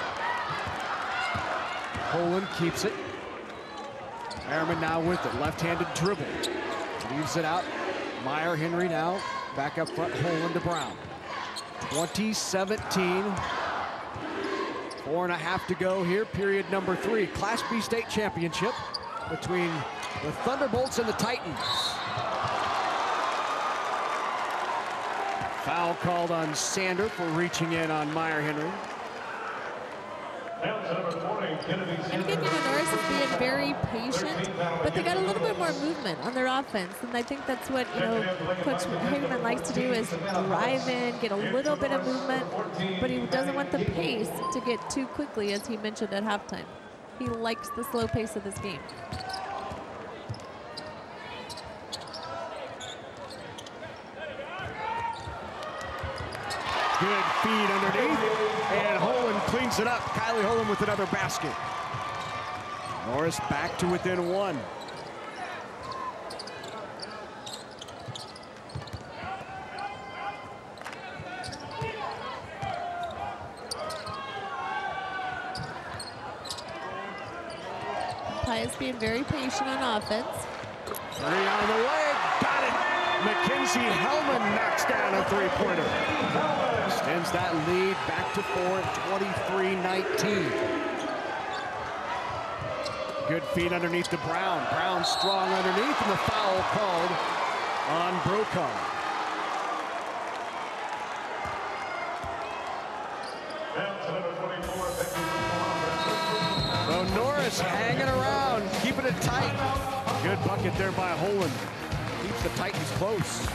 Speaker 1: Poland keeps it. Merriman now with it. Left-handed dribble. Leaves it out. Meyer Henry now back up front. Holland to Brown. twenty seventeen. Four and a half to go here, period number three. Class B state championship between the Thunderbolts and the Titans. Foul called on Sander for reaching in on Meyer Henry.
Speaker 2: And again, you know, Norris is being very patient, but they got a little bit more movement on their offense, and I think that's what, you know, Coach Hageman likes to do is drive in, get a little bit of movement, but he doesn't want the pace to get too quickly, as he mentioned at halftime. He likes the slow pace of this game.
Speaker 1: Good feed underneath, and Holland cleans it up. Kylie Holland with another basket. Norris back to within one.
Speaker 2: Pius being very patient on offense.
Speaker 1: Three on the way, got it. Mackenzie Hellman knocks down a three-pointer. Extends that lead back to four at twenty-three nineteen. Good feed underneath to Brown. Brown strong underneath, and the foul called on Brokaw. So Norris hanging around, keeping it tight. Good bucket there by Holland. Keeps the Titans close.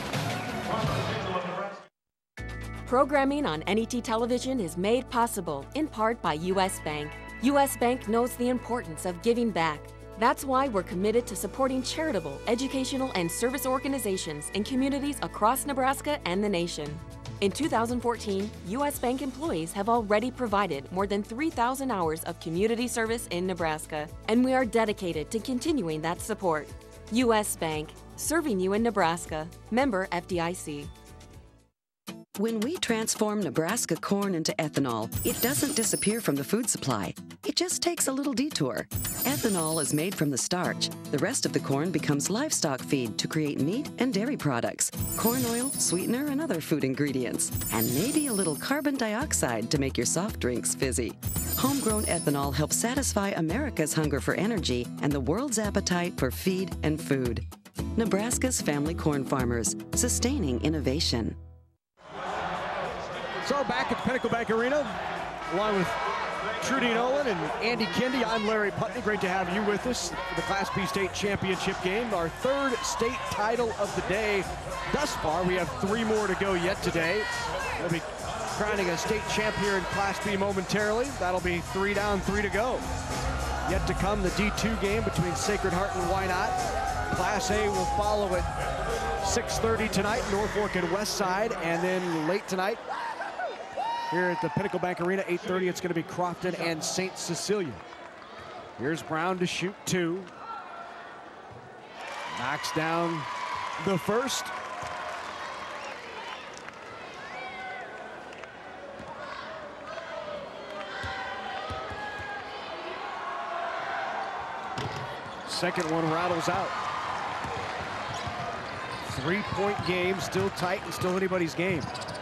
Speaker 10: Programming on N E T television is made possible in part by U S Bank. U S Bank knows the importance of giving back. That's why we're committed to supporting charitable, educational, and service organizations in communities across Nebraska and the nation. In two thousand fourteen, U S Bank employees have already provided more than three thousand hours of community service in Nebraska, and we are dedicated to continuing that support. U S Bank, serving you in Nebraska. Member F D I C.
Speaker 22: When we transform Nebraska corn into ethanol, it doesn't disappear from the food supply. It just takes a little detour. Ethanol is made from the starch. The rest of the corn becomes livestock feed to create meat and dairy products, corn oil, sweetener, and other food ingredients, and maybe a little carbon dioxide to make your soft drinks fizzy. Homegrown ethanol helps satisfy America's hunger for energy and the world's appetite for feed and food. Nebraska's family corn farmers, sustaining innovation.
Speaker 1: So back at Pinnacle Bank Arena, along with Trudy Nolan and Andy Kendi, I'm Larry Putney. Great to have you with us for the Class B State Championship game, our third state title of the day thus far. We have three more to go yet today. We'll be crowning a state champ here in Class B momentarily. That'll be three down, three to go. Yet to come, the D two game between Sacred Heart and Wynot. Class A will follow at six thirty tonight, Norfolk and Westside, and then late tonight, here at the Pinnacle Bank Arena, eight thirty, it's going to be Crofton and Saint Cecilia. Here's Brown to shoot two. Knocks down the first. Second one rattles out. Three-point game, still tight and still anybody's game.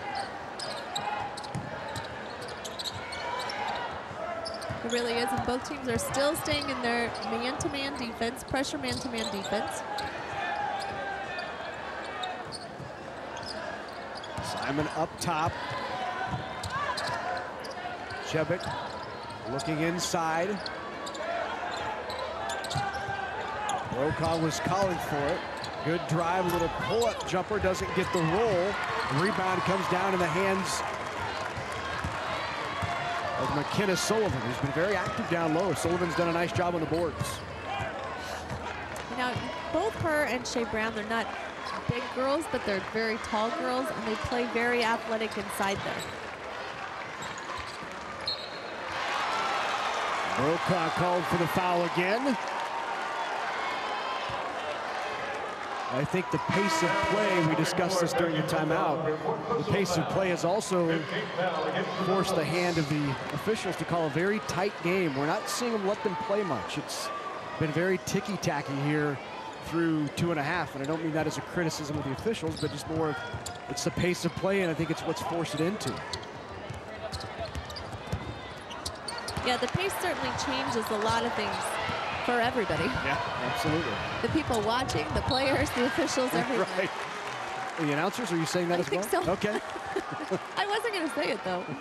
Speaker 2: It really is, and both teams are still staying in their man-to-man defense, pressure man-to-man defense.
Speaker 1: Simon up top. Chebik looking inside. Brokaw was calling for it. Good drive, a little pull-up jumper, doesn't get the roll. Rebound comes down in the hands of McKenna Sullivan, who's been very active down low. Sullivan's done a nice job on the boards.
Speaker 2: Now, both her and Shea Brown, they're not big girls, but they're very tall girls, and they play very athletic inside there.
Speaker 1: Brokaw called for the foul again. I think the pace of play, we discussed this during the timeout, the pace of play has also forced the hand of the officials to call a very tight game. We're not seeing them let them play much. It's been very ticky-tacky here through two and a half, and I don't mean that as a criticism of the officials, but just more of it's the pace of play, and I think it's what's forced it into.
Speaker 2: Yeah, the pace certainly changes a lot of things for everybody.
Speaker 1: Yeah, absolutely.
Speaker 2: The people watching, the players, the officials, everyone.
Speaker 1: Right. The announcers, are you saying that
Speaker 2: I
Speaker 1: as
Speaker 2: think
Speaker 1: well?
Speaker 2: So.
Speaker 1: Okay.
Speaker 2: I wasn't going to say it, though.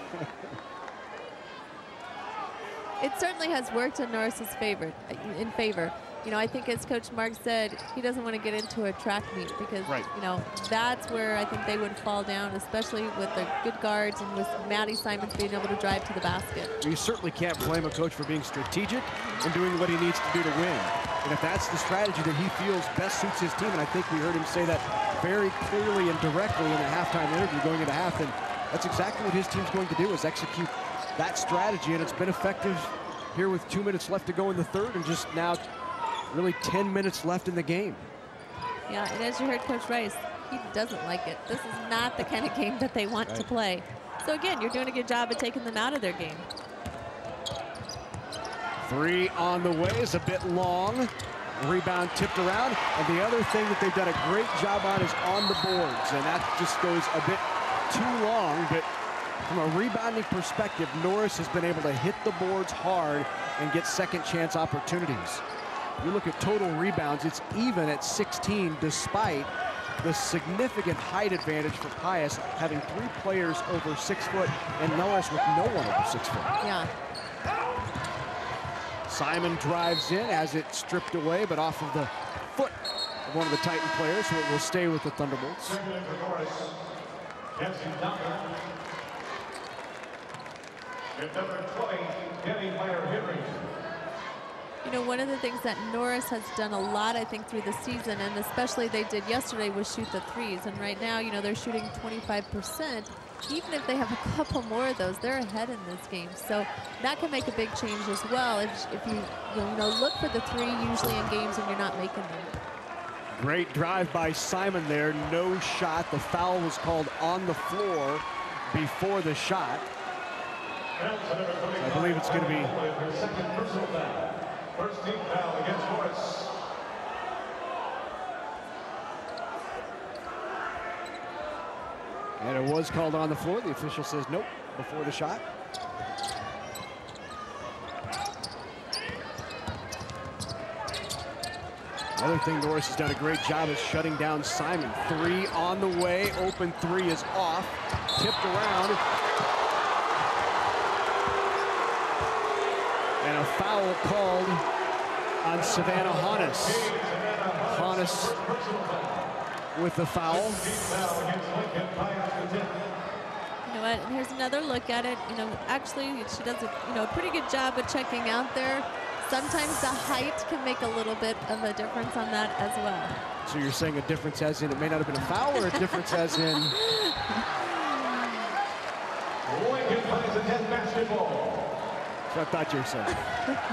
Speaker 2: It certainly has worked in Norris's favor, in favor. You know, I think as Coach Mark said, he doesn't want to get into a track meet because, right. you know, that's where I think they would fall down, especially with the good guards and with Maddie Simons being able to drive to the basket.
Speaker 1: You certainly can't blame a coach for being strategic and doing what he needs to do to win. And if that's the strategy that he feels best suits his team, and I think we heard him say that very clearly and directly in the halftime interview going into half, then that's exactly what his team's going to do, is execute that strategy, and it's been effective here with two minutes left to go in the third and just now really ten minutes left in the game.
Speaker 2: Yeah, and as you heard Coach Rice, he doesn't like it. This is not the kind of game that they want right. to play. So again, you're doing a good job of taking them out of their game.
Speaker 1: Three on the way is a bit long. Rebound tipped around. And the other thing that they've done a great job on is on the boards. And that just goes a bit too long. But from a rebounding perspective, Norris has been able to hit the boards hard and get second chance opportunities. You look at total rebounds, it's even at sixteen, despite the significant height advantage for Pius, having three players over six foot and Norris with no one over six foot.
Speaker 2: Yeah.
Speaker 1: Simon drives in, has it stripped away, but off of the foot of one of the Titan players, so it will stay with the Thunderbolts.
Speaker 2: You know, one of the things that Norris has done a lot, I think, through the season, and especially they did yesterday, was shoot the threes. And right now, you know, they're shooting twenty-five percent. Even if they have a couple more of those, they're ahead in this game. So that can make a big change as well if, if you, you know, look for the three usually in games and you're not making them.
Speaker 1: Great drive by Simon there. No shot. The foul was called on the floor before the shot. So I believe it's going to be first team foul against Norris. And it was called on the floor. The official says nope before the shot. The other thing Norris has done a great job is shutting down Simon. Three on the way. Open three is off. Tipped around. And a foul called on Savannah Hannes. Hannes with the foul.
Speaker 2: You know what, and here's another look at it. You know, actually, she does a you know, pretty good job of checking out there. Sometimes the height can make a little bit of a difference on that as well.
Speaker 1: So you're saying a difference as in it may not have been a foul, or a difference as in? Lincoln Pius X basketball. That's what I thought you were saying.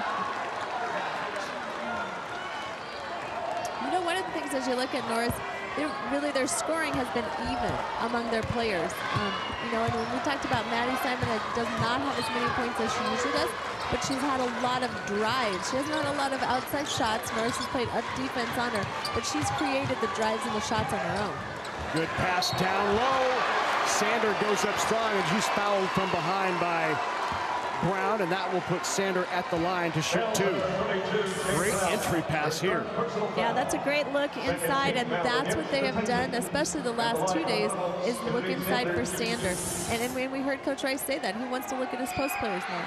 Speaker 2: You know, one of the things as you look at Norris, they're really their scoring has been even among their players. Um, you know, and when we talked about Maddie Simon, that does not have as many points as she usually does, but she's had a lot of drives. She hasn't had a lot of outside shots. Norris has played up defense on her, but she's created the drives and the shots on her own. Good pass down low. Sander goes up strong, and she's fouled from behind by Brown, and that will put Sander at the line to shoot two. Great entry pass here. Yeah, that's a great look inside, and that's what they have done, especially the last two days, is look inside for Sander. And, and when we heard Coach Rice say that, he wants to look at his post players more.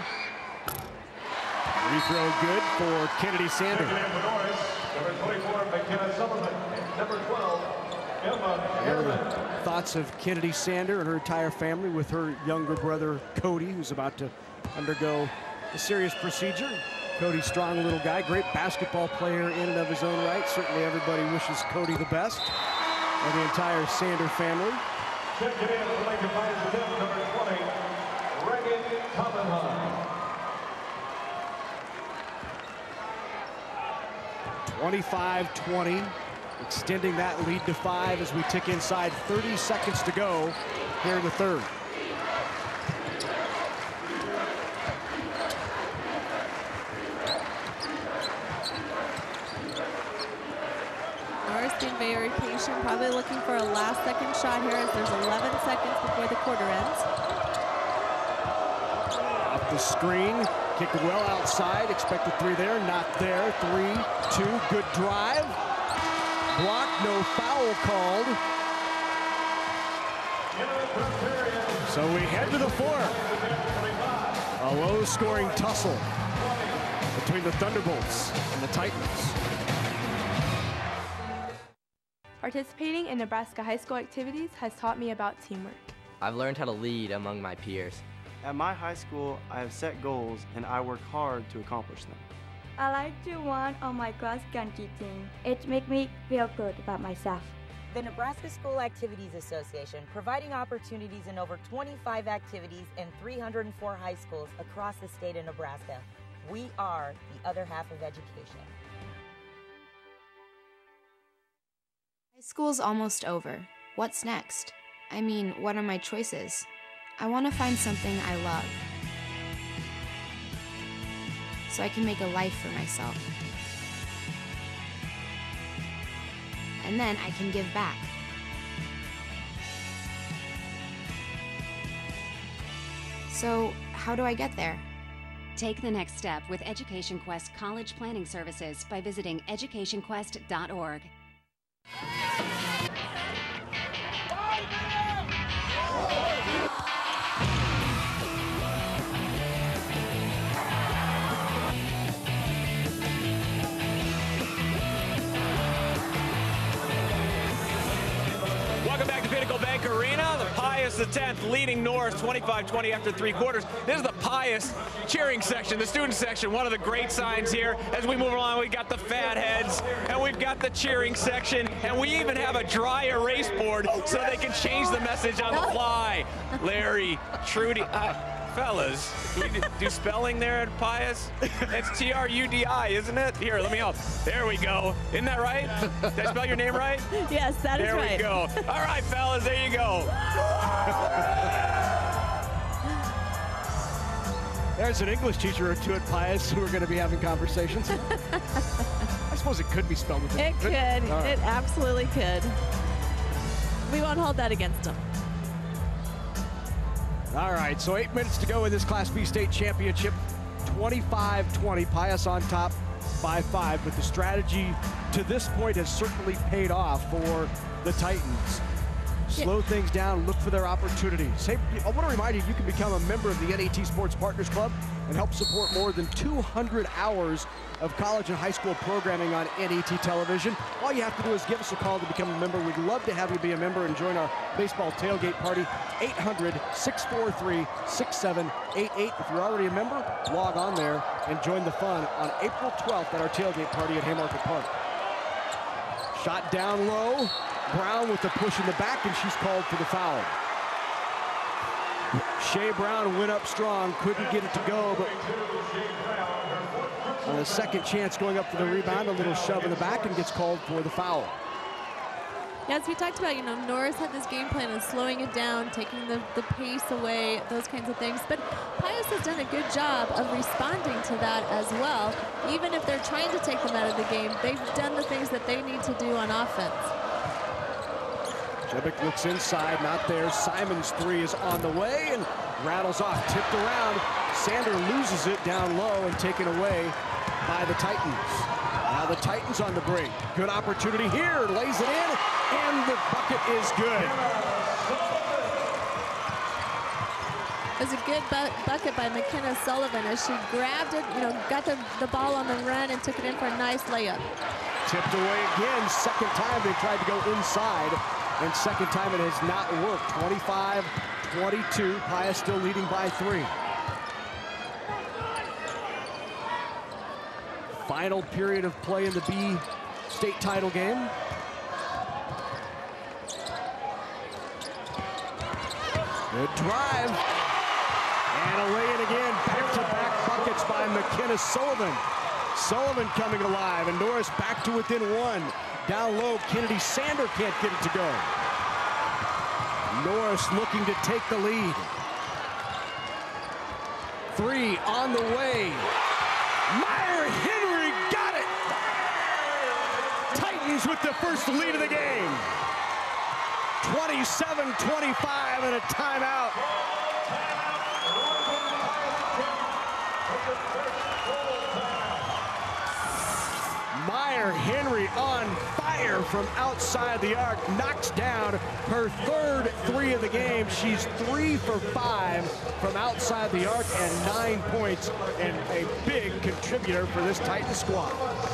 Speaker 2: Free throw good for Kennedy Sander. Thoughts of Kennedy Sander and her entire family with her younger brother Cody, who's about to undergo a serious procedure. Cody, strong little guy, great basketball player in and of his own right. Certainly everybody wishes Cody the best, and the entire Sander family. twenty-five twenty, extending that lead to five as we tick inside thirty seconds to go here in the third. Norris being very patient, probably looking for a last second shot here as there's eleven seconds before the quarter ends. Off the screen, kicked well outside, expected three there, not there, three, two, good drive. Blocked, no foul called. So we head to the fourth. A low-scoring tussle between the Thunderbolts and the Titans.
Speaker 11: Participating in Nebraska high school activities has taught me about teamwork.
Speaker 14: I've learned how to lead among my peers.
Speaker 13: At my high school, I have set goals and I work hard to accomplish them.
Speaker 16: I like to run on my cross country team. It makes me feel good about myself.
Speaker 3: The Nebraska School Activities Association, providing opportunities in over twenty-five activities in three hundred four high schools across the state of Nebraska. We are the other half of education.
Speaker 23: High school's almost over. What's next? I mean, what are my choices? I want to find something I love, so I can make a life for myself. And then I can give back. So, how do I get there?
Speaker 24: Take the next step with Education Quest College Planning Services by visiting education quest dot org.
Speaker 8: Welcome back to Pinnacle Bank Arena. The Pius the tenth leading Norris twenty-five twenty after three quarters. This is the Pius cheering section, the student section. One of the great signs here as we move along. We've got the fat heads, and we've got the cheering section, and we even have a dry erase board so they can change the message on the fly. Larry, Trudy, uh, fellas, do we do spelling there at Pius? It's T R U D I, isn't it? Here, let me help. There we go. Isn't that right? Did I spell your name right?
Speaker 2: Yes, that is
Speaker 8: there
Speaker 2: right.
Speaker 8: There we go. All right, fellas, there you go.
Speaker 1: There's an English teacher or two at Pius who are going to be having conversations. I suppose it could be spelled with
Speaker 2: It could.
Speaker 1: Right.
Speaker 2: It absolutely could. We won't hold that against them.
Speaker 1: All right, so eight minutes to go in this Class B state championship. twenty-five twenty, Pius on top by five, but the strategy to this point has certainly paid off for the Titans. Slow yeah. things down, look for their opportunities. Hey, I want to remind you, you can become a member of the N A T Sports Partners Club and help support more than two hundred hours of college and high school programming on N A T television. All you have to do is give us a call to become a member. We'd love to have you be a member and join our baseball tailgate party. eight hundred, six four three, six seven eight eight. If you're already a member, log on there and join the fun on April twelfth at our tailgate party at Haymarket Park. Shot down low. Brown with the push in the back, and she's called for the foul. Shea Brown went up strong, couldn't get it to go, but on a second chance going up for the rebound, a little shove in the back and gets called for the foul.
Speaker 2: Yeah, as we talked about, you know, Norris had this game plan of slowing it down, taking the, the pace away, those kinds of things. But Pius has done a good job of responding to that as well. Even if they're trying to take them out of the game, they've done the things that they need to do on offense.
Speaker 1: Jebic looks inside, not there. Simon's three is on the way and rattles off, tipped around. Sander loses it down low and taken away by the Titans. Now the Titans on the break. Good opportunity here, lays it in, and the bucket is good.
Speaker 2: It was a good bu bucket by McKenna Sullivan as she grabbed it, you know, got the, the ball on the run and took it in for a nice layup.
Speaker 1: Tipped away again, second time they tried to go inside, and second time it has not worked. twenty-five twenty-two, Pius still leading by three. Final period of play in the B state title game. Good drive. And a lay-in again. Back-to-back buckets by McKenna Sullivan. Sullivan coming alive, and Norris back to within one. Down low, Kennedy Sander can't get it to go. Norris looking to take the lead. Three on the way. Meyer Henry got it. Titans with the first lead of the game. twenty-seven twenty-five and a timeout. Meyer Henry on fire from outside the arc, knocks down her third three of the game. She's three for five from outside the arc and nine points, and a big contributor for this Titan squad.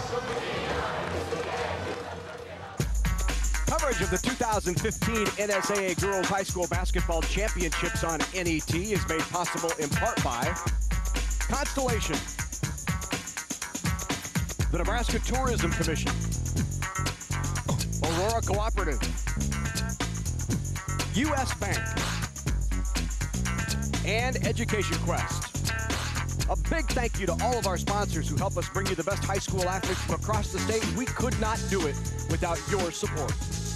Speaker 1: Coverage of the two thousand fifteen N S A A Girls High School Basketball Championships on N E T is made possible in part by Constellation, the Nebraska Tourism Commission, Aurora Cooperative, U S Bank, and Education Quest. A big thank you to all of our sponsors who help us bring you the best high school athletes from across the state. We could not do it without your support.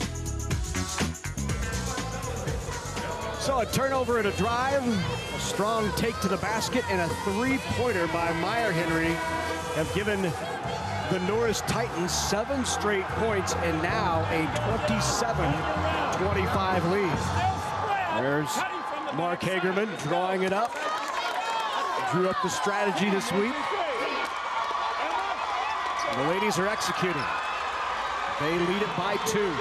Speaker 1: So a turnover and a drive, a strong take to the basket, and a three-pointer by Meyer Henry have given the Norris Titans seven straight points and now a twenty-seven twenty-five lead. There's Mark Hagerman drawing it up. Drew up the strategy this week. And the ladies are executing. They lead it by two.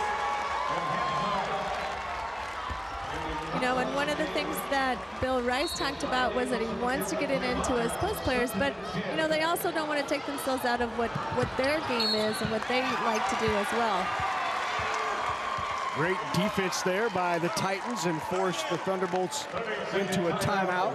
Speaker 2: You know, and one of the things that Bill Rice talked about was that he wants to get it into his post players, but, you know, they also don't want to take themselves out of what, what their game is and what they like to do as well.
Speaker 1: Great defense there by the Titans and forced the Thunderbolts into a timeout.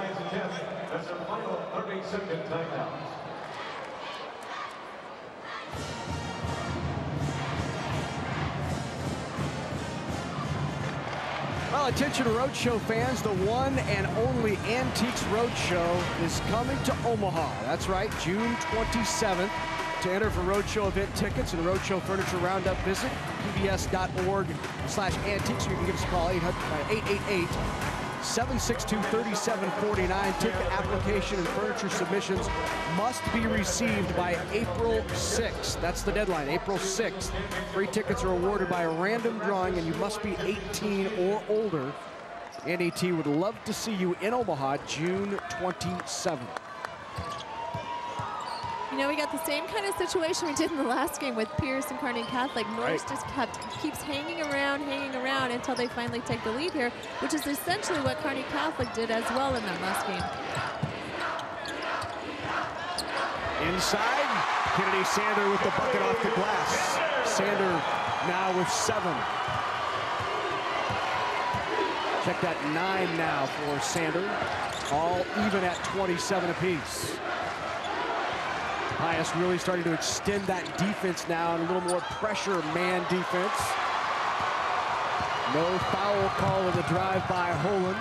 Speaker 1: Well, attention Roadshow fans, the one and only Antiques Roadshow is coming to Omaha. That's right, June twenty-seventh. To enter for Roadshow event tickets and Roadshow Furniture Roundup, visit P B S dot org slash antiques. You can give us a call, eight eight eight, seven six two, three seven four nine. Ticket application and furniture submissions must be received by April sixth. That's the deadline, April sixth. Free tickets are awarded by a random drawing, and you must be eighteen or older. N E T would love to see you in Omaha, June twenty-seventh.
Speaker 2: You know, we got the same kind of situation we did in the last game with Pierce and Kearney Catholic. Norris
Speaker 1: Right.
Speaker 2: just kept keeps hanging around, hanging around until they finally take the lead here, which is essentially what Kearney Catholic did as well in that last game.
Speaker 1: Inside, Kennedy Sander with the bucket off the glass. Sander now with seven. Check that nine now for Sander. All even at twenty-seven apiece. Pius really starting to extend that defense now and a little more pressure man defense. No foul call in the drive by Holen.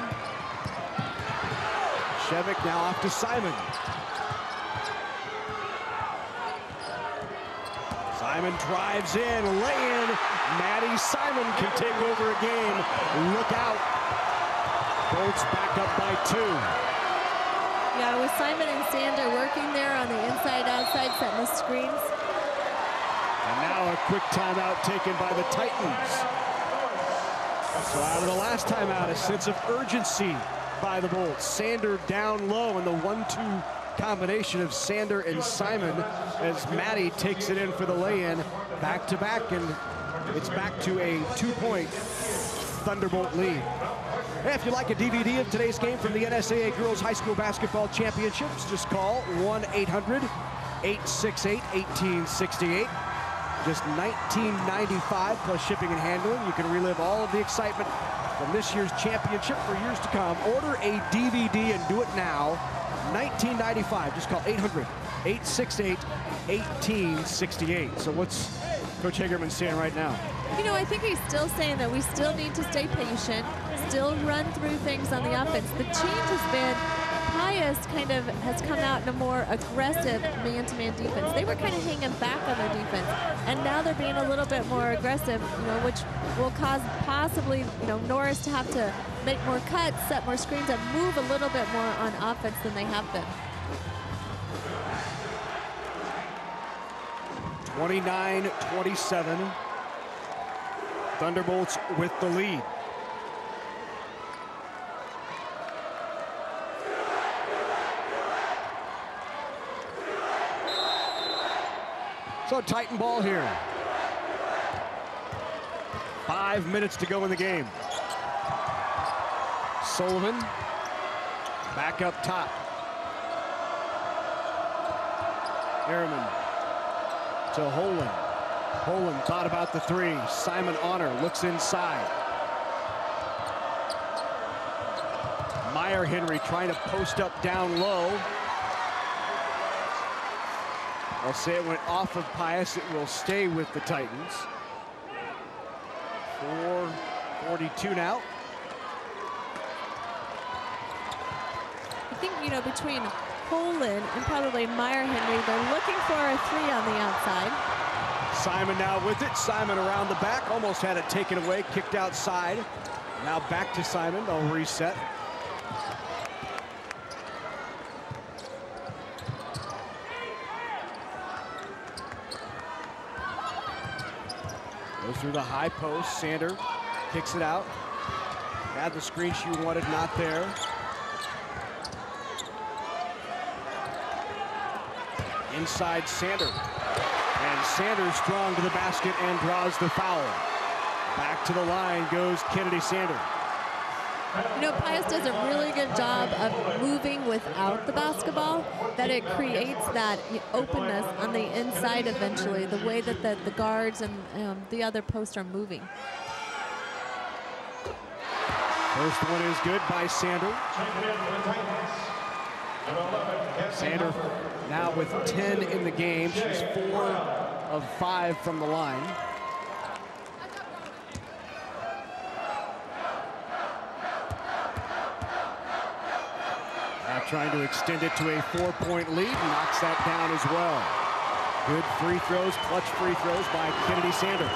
Speaker 1: Shevick now off to Simon. Simon drives in, lay in. Maddie Simon can take over a game. Look out. Bolts back up by two.
Speaker 2: Yeah, with Simon and Sander working there on the inside-outside, setting the screens.
Speaker 1: And now a quick timeout taken by the Titans. So out of the last timeout, a sense of urgency by the Bolts. Sander down low in the one two combination of Sander and Simon as Maddie takes it in for the lay-in. Back to back, and it's back to a two-point Thunderbolt lead. Hey, if you'd like a D V D of today's game from the N S A A Girls High School Basketball Championships, just call one eight hundred, eight six eight, one eight six eight. Just nineteen ninety-five plus shipping and handling. You can relive all of the excitement from this year's championship for years to come. Order a D V D and do it now. nineteen ninety-five. Just call eight hundred, eight six eight, one eight six eight. So what's Coach Hagerman saying right now?
Speaker 2: You know, I think he's still saying that we still need to stay patient, still run through things on the offense. The change has been Pius kind of has come out in a more aggressive man-to-man defense. They were kind of hanging back on their defense, and now they're being a little bit more aggressive, you know, which will cause possibly, you know, Norris to have to make more cuts, set more screens, and move a little bit more on offense than they have been.
Speaker 1: twenty-nine twenty-seven. Thunderbolts with the lead. So Titan ball here. Five minutes to go in the game. Sullivan back up top. Ehrman to Holen. Holen thought about the three. Simon Honor looks inside. Meyer Henry trying to post up down low. I'll say it went off of Pius. It will stay with the Titans. four forty-two now.
Speaker 2: I think, you know, between Holen and probably Meyer Henry, they're looking for a three on the outside.
Speaker 1: Simon now with it. Simon around the back. Almost had it taken away. Kicked outside. Now back to Simon. They'll reset. Goes through the high post. Sander kicks it out. Had the screen she wanted, not there. Inside Sander. And Sander strong to the basket and draws the foul. Back to the line goes Kennedy Sander.
Speaker 2: You know, Pius does a really good job of moving without the basketball, that it creates that openness on the inside eventually, the way that the, the guards and um, the other posts are moving.
Speaker 1: First one is good by Sander. Sander now with ten in the game. She's four of five from the line. Now trying to extend it to a four-point lead, knocks that down as well. Good free throws, clutch free throws by Kennedy Sander.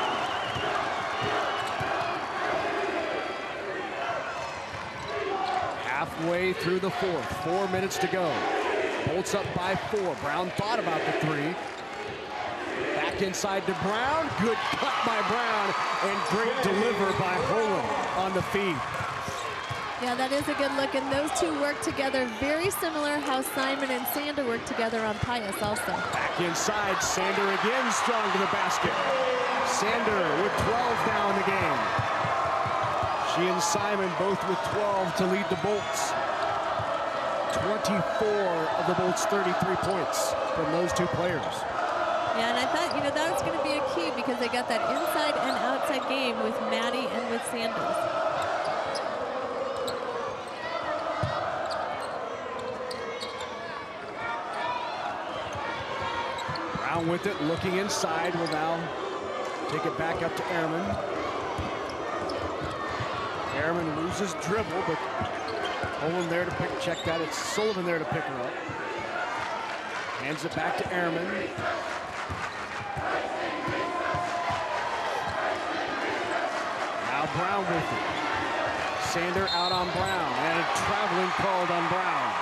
Speaker 1: Halfway through the fourth, four minutes to go. Bolts up by four. Brown thought about the three. Back inside to Brown. Good cut by Brown, and great deliver by Holen on the feed.
Speaker 2: Yeah, that is a good look, and those two work together very similar how Simon and Sander work together on Pius also.
Speaker 1: Back inside, Sander again strong to the basket. Sander with twelve now in the game. She and Simon both with twelve to lead the Bolts. twenty-four of the Bolts' thirty-three points from those two players.
Speaker 2: Yeah, and I thought, you know, that was going to be a key because they got that inside and outside game with Maddie and with Sanders.
Speaker 1: Brown with it, looking inside, will now take it back up to Ehrman. Ehrman loses dribble, but Holen there to pick, check that. It's Sullivan there to pick her up. Hands it back to Ehrman. Brown with it. Sander out on Brown, and a traveling called on Brown.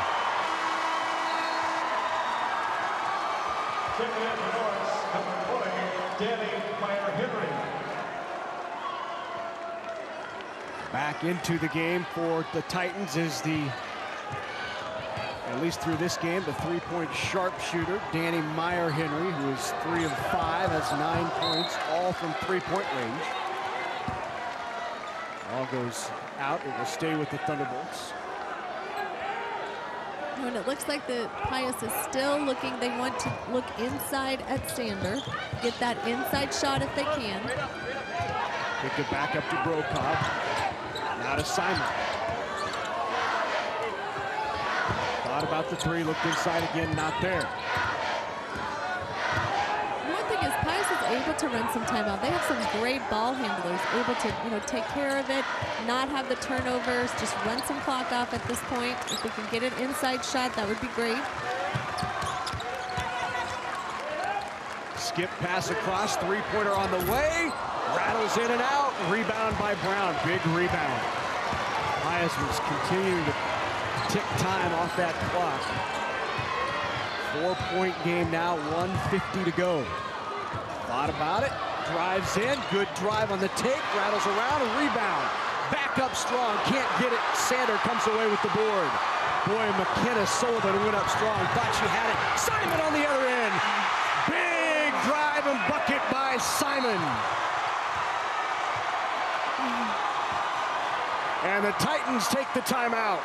Speaker 9: Checking in for Norris, number twenty, Danny Meyer-Henry.
Speaker 1: Back into the game for the Titans is the, at least through this game, the three-point sharpshooter, Danny Meyer-Henry, who is three of five, has nine points, all from three-point range. All goes out. It will stay with the Thunderbolts.
Speaker 2: And it looks like the Pius is still looking. They want to look inside at Sander, get that inside shot if they can.
Speaker 1: Kick it back up to Brokaw. Now to Simon. Thought about the three, looked inside again, not there.
Speaker 2: One thing is Pius is able to run some timeout. They have some great ball handlers, able to, you know, take care of it, not have the turnovers, just run some clock off at this point. If we can get an inside shot, that would be great.
Speaker 1: Skip pass across, three-pointer on the way. Rattles in and out. Rebound by Brown. Big rebound. Pius was continuing to tick time off that clock. Four-point game now, one fifty to go. Thought about it. Drives in. Good drive on the take. Rattles around. A rebound. Back up strong. Can't get it. Sander comes away with the board. Boy, McKenna Sullivan went up strong. Thought she had it. Simon on the other end. Big drive and bucket by Simon. And the Titans take the timeout.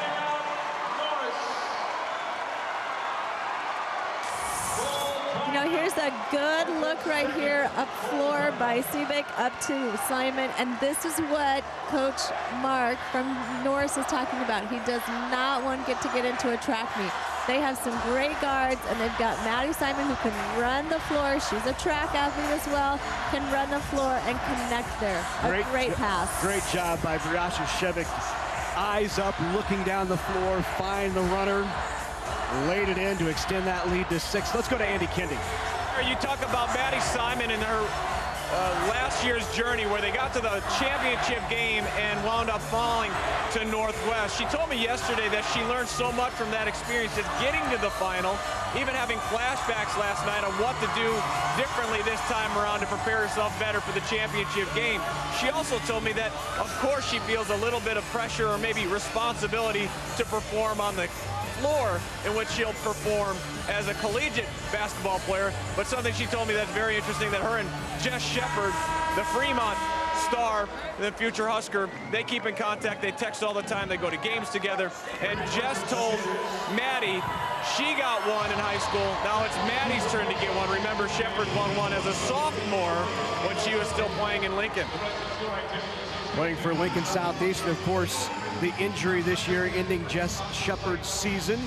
Speaker 2: You know, here's a good look right here up floor by Seebeck up to Simon. And this is what Coach Mark from Norris is talking about. He does not want to get to get into a track meet. They have some great guards, and they've got Maddie Simon who can run the floor. She's a track athlete as well, can run the floor and connect there. A great, great pass.
Speaker 1: Great job by Briasha Shevik. Eyes up, looking down the floor, find the runner, laid it in to extend that lead to six. Let's go to Andy Kendi.
Speaker 8: You talk about Maddie Simon and her uh, last year's journey where they got to the championship game and wound up falling to Northwest. She told me yesterday that she learned so much from that experience, just getting to the final, even having flashbacks last night on what to do differently this time around to prepare herself better for the championship game. She also told me that, of course, she feels a little bit of pressure or maybe responsibility to perform on the floor in which she'll perform as a collegiate basketball player, but something she told me that's very interesting, that her and Jess Shepard, the Fremont star, the future Husker, they keep in contact, they text all the time, they go to games together, and Jess told Maddie she got one in high school, now it's Maddie's turn to get one. Remember, Shepard won one as a sophomore when she was still playing in Lincoln.
Speaker 1: Playing for Lincoln Southeastern, of course, the injury this year ending Jess Shepard's season.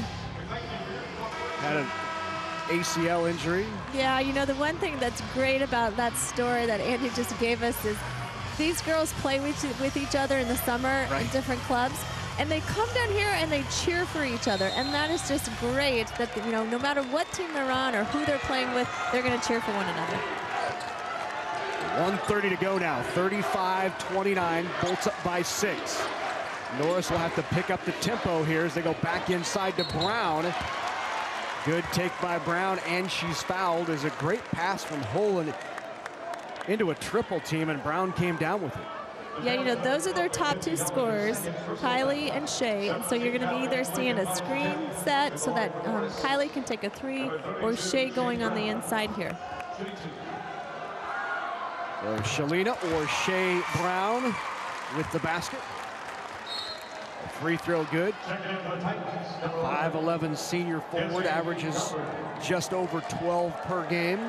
Speaker 1: Had an A C L injury.
Speaker 2: Yeah, you know, the one thing that's great about that story that Andy just gave us is these girls play with, with each other in the summer right. in different clubs, and they come down here and they cheer for each other, and that is just great that, you know, no matter what team they're on or who they're playing with, they're going to cheer for one another.
Speaker 1: one thirty to go now, thirty-five twenty-nine, Bolts up by six. Norris will have to pick up the tempo here as they go back inside to Brown. Good take by Brown, and she's fouled. Is a great pass from Holland into a triple team, and Brown came down with it.
Speaker 2: Yeah, you know, those are their top two scorers, Kylie and Shay, and so you're going to be either seeing a screen set so that um, Kylie can take a three, or Shay going on the inside here.
Speaker 1: Or Shalina or Shay Brown with the basket. Free throw good. five eleven senior forward, averages just over twelve per game.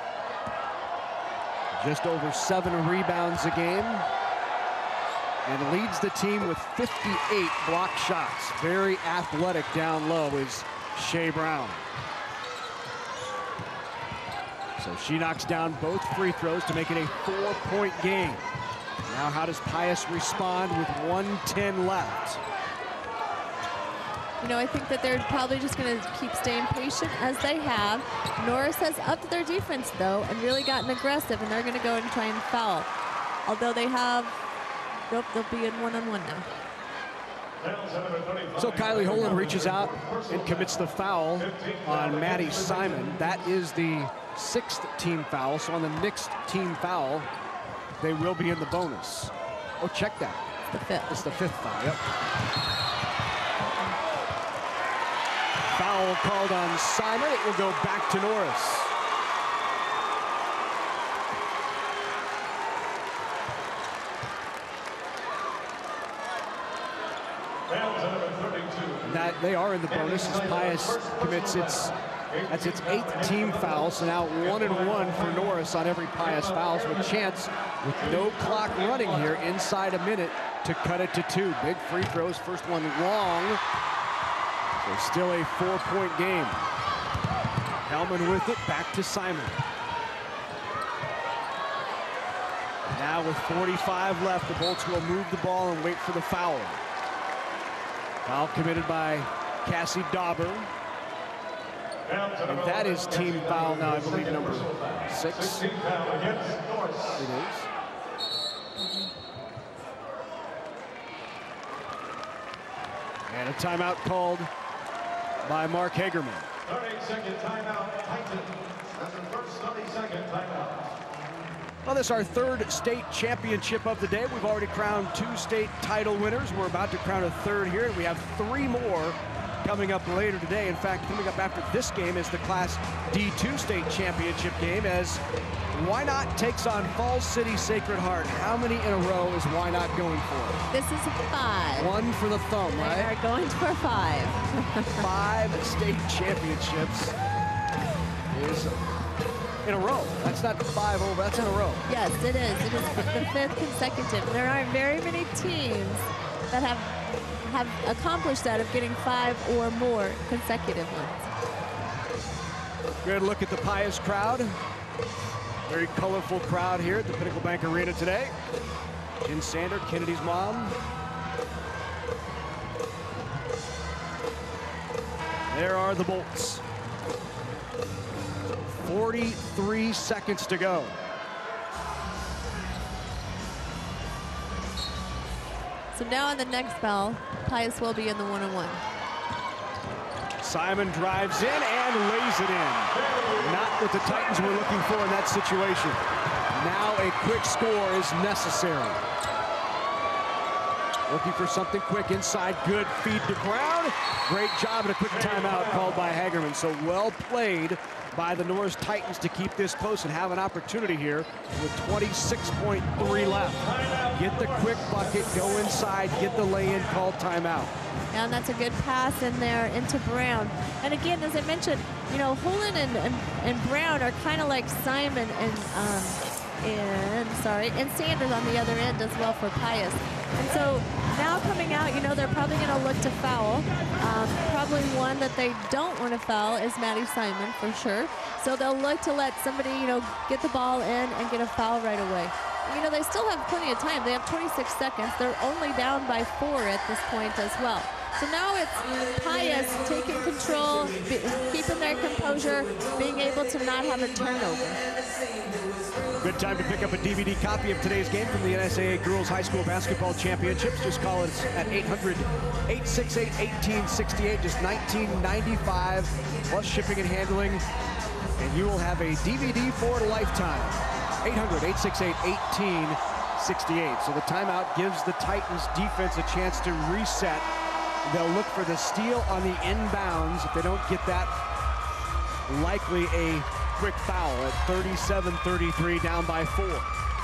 Speaker 1: Just over seven rebounds a game. And leads the team with fifty-eight block shots. Very athletic down low is Shay Brown. So she knocks down both free throws to make it a four-point game. Now how does Pius respond with one ten left?
Speaker 2: You know, I think that they're probably just going to keep staying patient as they have. Norris has upped their defense, though, and really gotten aggressive, and they're going to go and try and foul. Although they have Nope, they'll be in one-on-one now.
Speaker 1: So Kylie Holen reaches out and commits the foul on Maddie Simon. That is the sixth team foul. So on the next team foul, they will be in the bonus. Oh, check that.
Speaker 2: It's the fifth.
Speaker 1: It's the fifth foul, yep. Foul called on Simon. It will go back to Norris. That they are in the bonus as Pius commits its, that's its eighth team foul. So now one and one for Norris on every Pius fouls, with chance with no clock running here inside a minute to cut it to two. Big free throws, first one long. So still a four-point game. Hellman with it, back to Simon. Now with forty-five left, the Bolts will move the ball and wait for the foul. Foul committed by Cassie Dauber. And that is team foul now, I believe, number six. It is. And a timeout called by Mark Hagerman.
Speaker 9: thirty-second timeout, Titans. That's the first thirty-second timeout.
Speaker 1: Well, this is our third state championship of the day. We've already crowned two state title winners. We're about to crown a third here, and we have three more coming up later today. In fact, coming up after this game is the Class D two state championship game, as Why Not takes on Falls City Sacred Heart. How many in a row is Why Not going for?
Speaker 2: This is five.
Speaker 1: One for the thumb, right?
Speaker 2: They are going for five.
Speaker 1: Five state championships is in a row. That's not five over, that's in a row.
Speaker 2: Yes, it is. It is the fifth consecutive. There aren't very many teams that have have accomplished that, of getting five or more consecutive ones.
Speaker 1: Good look at the Pius crowd. Very colorful crowd here at the Pinnacle Bank Arena today. Jen Sander, Kennedy's mom. There are the Bolts. forty-three seconds to go.
Speaker 2: So now on the next bell, Pius will be in the one-on-one.
Speaker 1: Simon drives in and lays it in. Not what the Titans were looking for in that situation. Now a quick score is necessary. Looking for something quick inside, good feed to Brown. Great job and a quick timeout called by Hagerman. So well played by the Norris Titans to keep this close and have an opportunity here with twenty-six point three left. Get the quick bucket, go inside, get the lay-in, called timeout.
Speaker 2: And that's a good pass in there into Brown. And again, as I mentioned, you know, Holen and, and, and Brown are kind of like Simon and, um, and, sorry, and Sanders on the other end as well for Pius. And so now coming out, you know, they're probably going to look to foul. Um, probably one that they don't want to foul is Maddie Simon for sure. So they'll look to let somebody, you know, get the ball in and get a foul right away. You know, they still have plenty of time. They have twenty-six seconds. They're only down by four at this point as well. So now it's Pius taking control, be, keeping their composure, being able to not have a turnover.
Speaker 1: Good time to pick up a D V D copy of today's game from the N S A A Girls High School Basketball Championships. Just call us at eight hundred, eight six eight, one eight six eight, just nineteen ninety-five plus shipping and handling, and you will have a D V D for a lifetime. eight hundred, eight six eight, one eight six eight. So the timeout gives the Titans defense a chance to reset. They'll look for the steal on the inbounds. If they don't get that, likely a quick foul at thirty-seven thirty-three, down by four.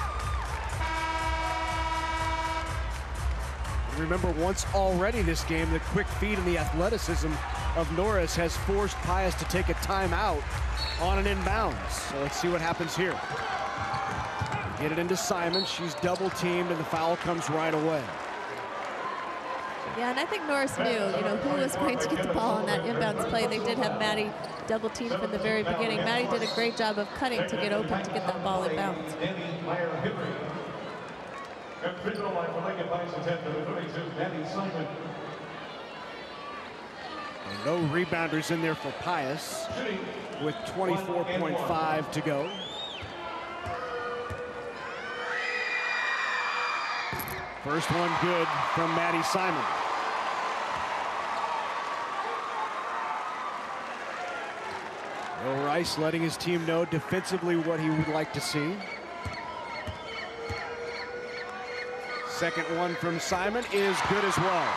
Speaker 1: Remember, once already this game, the quick feed and the athleticism of Norris has forced Pius to take a timeout on an inbounds. So let's see what happens here. Get it into Simon. She's double teamed and the foul comes right away.
Speaker 2: Yeah, and I think Norris knew, you know, who was going to get the ball on that inbounds play. They did have Maddie double teamed from the very beginning. Maddie did a great job of cutting to get open to get that ball inbounds.
Speaker 1: And no rebounders in there for Pius with twenty-four point five to go. First one good from Maddie Simon. Will Rice letting his team know defensively what he would like to see. Second one from Simon is good as well.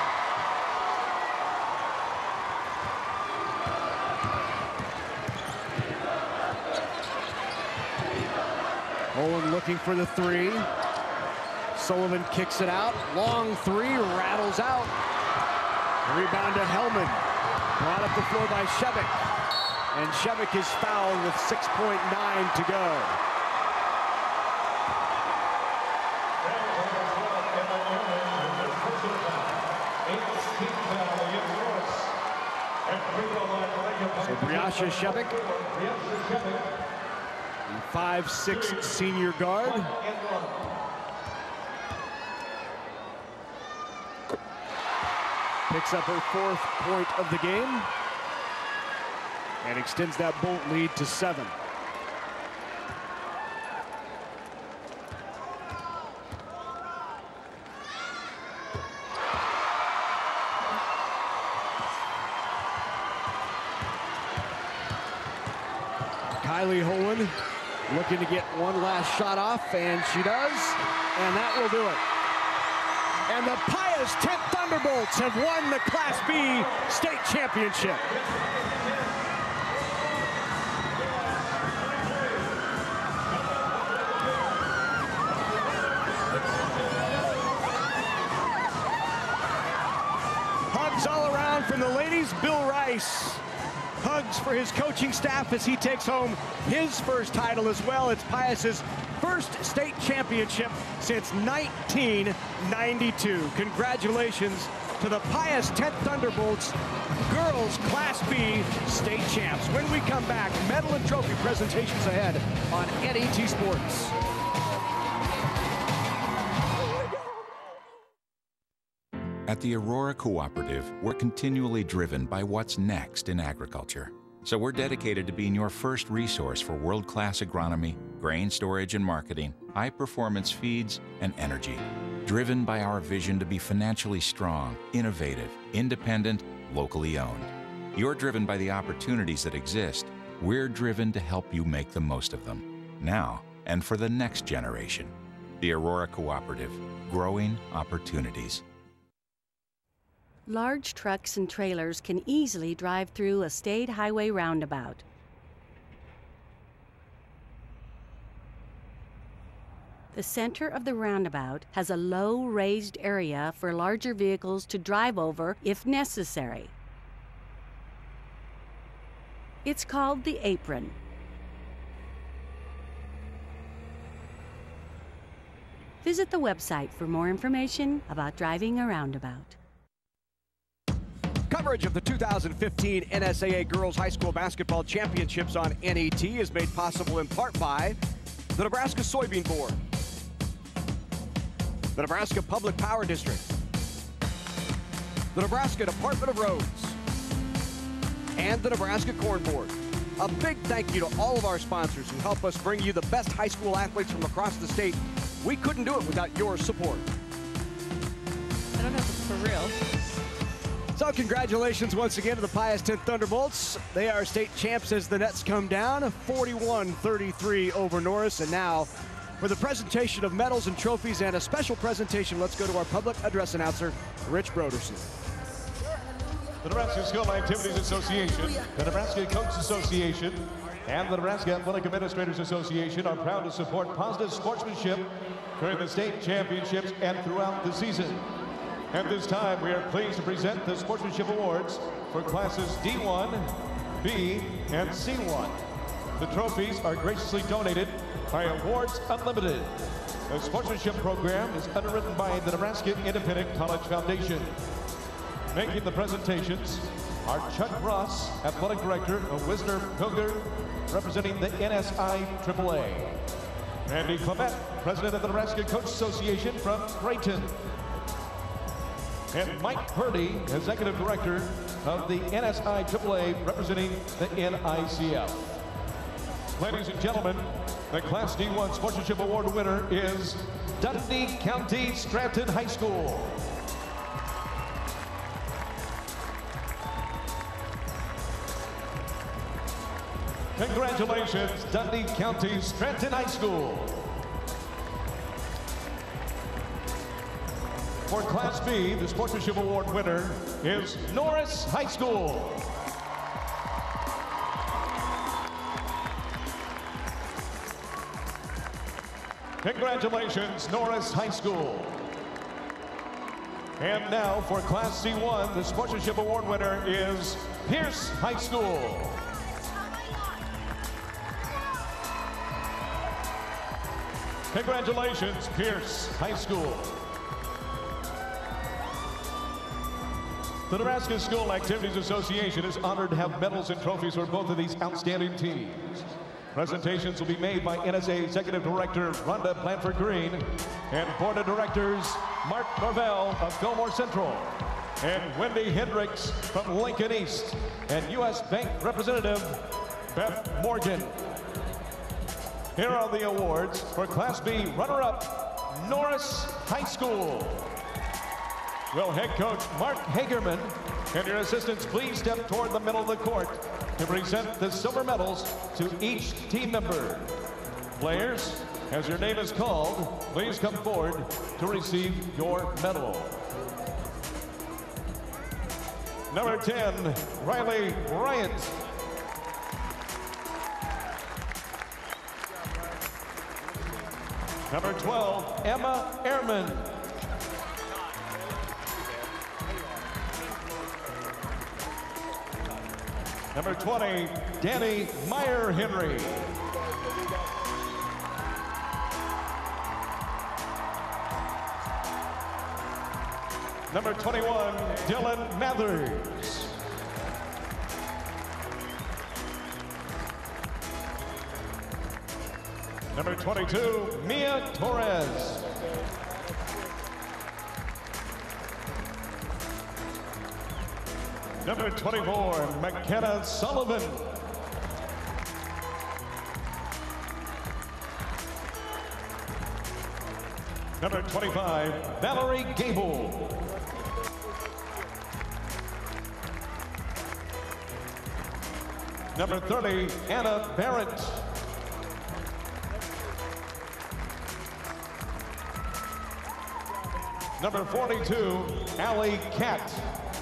Speaker 1: Owen looking for the three. Sullivan kicks it out. Long three, rattles out. Rebound to Hellman. Brought up the floor by Shevik. And Shevik is fouled with six point nine to go. So Briasha Shevik, five six senior guard. Picks up her fourth point of the game and extends that Bolt lead to seven. Kylie Holen looking to get one last shot off, and she does, and that will do it. And the Pius X Thunderbolts have won the Class B state championship. Hugs all around from the ladies. Bill Rice. Hugs for his coaching staff as he takes home his first title as well. It's Pius's first state championship since nineteen ninety-two. Congratulations to the Pius X Thunderbolts, girls Class B state champs. When we come back, medal and trophy presentations ahead on N E T Sports.
Speaker 7: At the Aurora Cooperative, we're continually driven by what's next in agriculture. So we're dedicated to being your first resource for world-class agronomy, grain storage and marketing, high-performance feeds, and energy. Driven by our vision to be financially strong, innovative, independent, locally owned. You're driven by the opportunities that exist. We're driven to help you make the most of them, now and for the next generation. The Aurora Cooperative, growing opportunities.
Speaker 12: Large trucks and trailers can easily drive through a state highway roundabout. The center of the roundabout has a low raised area for larger vehicles to drive over if necessary. It's called the apron. Visit the website for more information about driving a roundabout.
Speaker 1: Coverage of the two thousand fifteen N S A A Girls High School Basketball Championships on N E T is made possible in part by the Nebraska Soybean Board, the Nebraska Public Power District, the Nebraska Department of Roads, and the Nebraska Corn Board. A big thank you to all of our sponsors who help us bring you the best high school athletes from across the state. We couldn't do it without your support.
Speaker 2: I don't know if it's for real.
Speaker 1: So congratulations once again to the Pius X Thunderbolts. They are state champs as the Nets come down, forty-one thirty-three over Norris. And now for the presentation of medals and trophies and a special presentation, let's go to our public address announcer, Rich Broderson.
Speaker 9: The Nebraska School Activities Association, the Nebraska Coach Association, and the Nebraska Athletic Administrators Association are proud to support positive sportsmanship during the state championships and throughout the season. At this time, we are pleased to present the Sportsmanship Awards for classes D one, B, and C one. The trophies are graciously donated by Awards Unlimited. The sportsmanship program is underwritten by the Nebraska Independent College Foundation. Making the presentations are Chuck Ross, Athletic Director of Wisner Pilger, representing the N S I triple A. Andy Clement, President of the Nebraska Coach Association from Creighton. And Mike Purdy, Executive Director of the N S I triple A, representing the N I C F. Ladies and gentlemen, The Class D one Sportsmanship Award winner is Dundee County Stratton High School. Congratulations, Dundee County Stratton High School. For Class B, the Sportsmanship Award winner is Norris High School. Congratulations, Norris High School. And now for Class C one, the Sportsmanship Award winner is Pierce High School. Congratulations, Pierce High School. The Nebraska School Activities Association is honored to have medals and trophies for both of these outstanding teams. Presentations will be made by N S A A Executive Director Rhonda Blanford Green and Board of Directors Mark Norvell of Fillmore Central and Wendy Hendricks from Lincoln East and U S Bank Representative Beth Morgan. Here are the awards for Class B runner-up Norris High School. Will head coach Mark Hagerman and your assistants please step toward the middle of the court to present the silver medals to each team member. Players, as your name is called, please come forward to receive your medal. Number ten, Riley Bryant. Number twelve, Emma Ehrman. Number twenty, Danny Meyer Henry. Number twenty-one, Dylan Mathers. Number twenty-two, Mia Torres. Number twenty-four, McKenna Sullivan. Number twenty-five, Valerie Gable. Number thirty, Anna Barrett. Number forty-two, Allie Catt.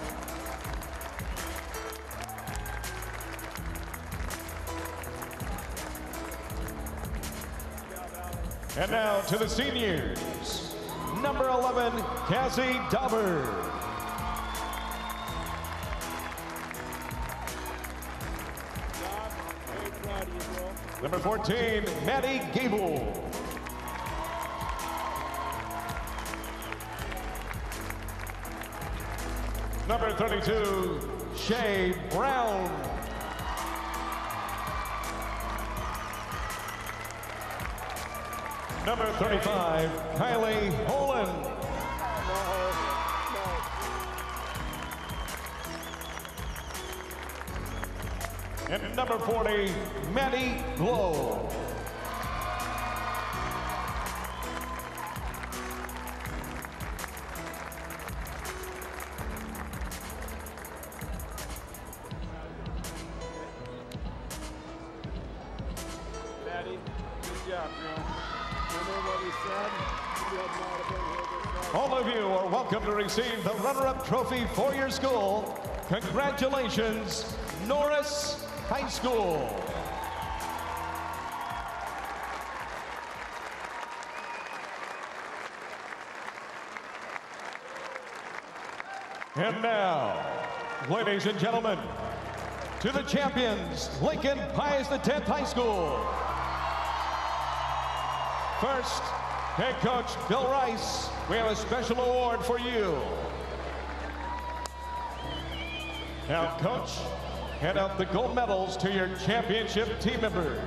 Speaker 9: And now to the seniors. Number eleven, Cassie Dauber. Number fourteen, Maddie Gable. Number thirty-two, Shay Brown. Number thirty-five, Kylie Holland. And number forty, Maddie Blow.
Speaker 15: Maddie, good job, girl. Remember what we said? You have not been here this long.
Speaker 9: All of you are welcome to receive the runner-up trophy for your school. Congratulations, Norris High School. And now, ladies and gentlemen, to the champions, Lincoln Pius X High School. First, head coach Bill Rice, we have a special award for you. Now, coach, hand out the gold medals to your championship team members.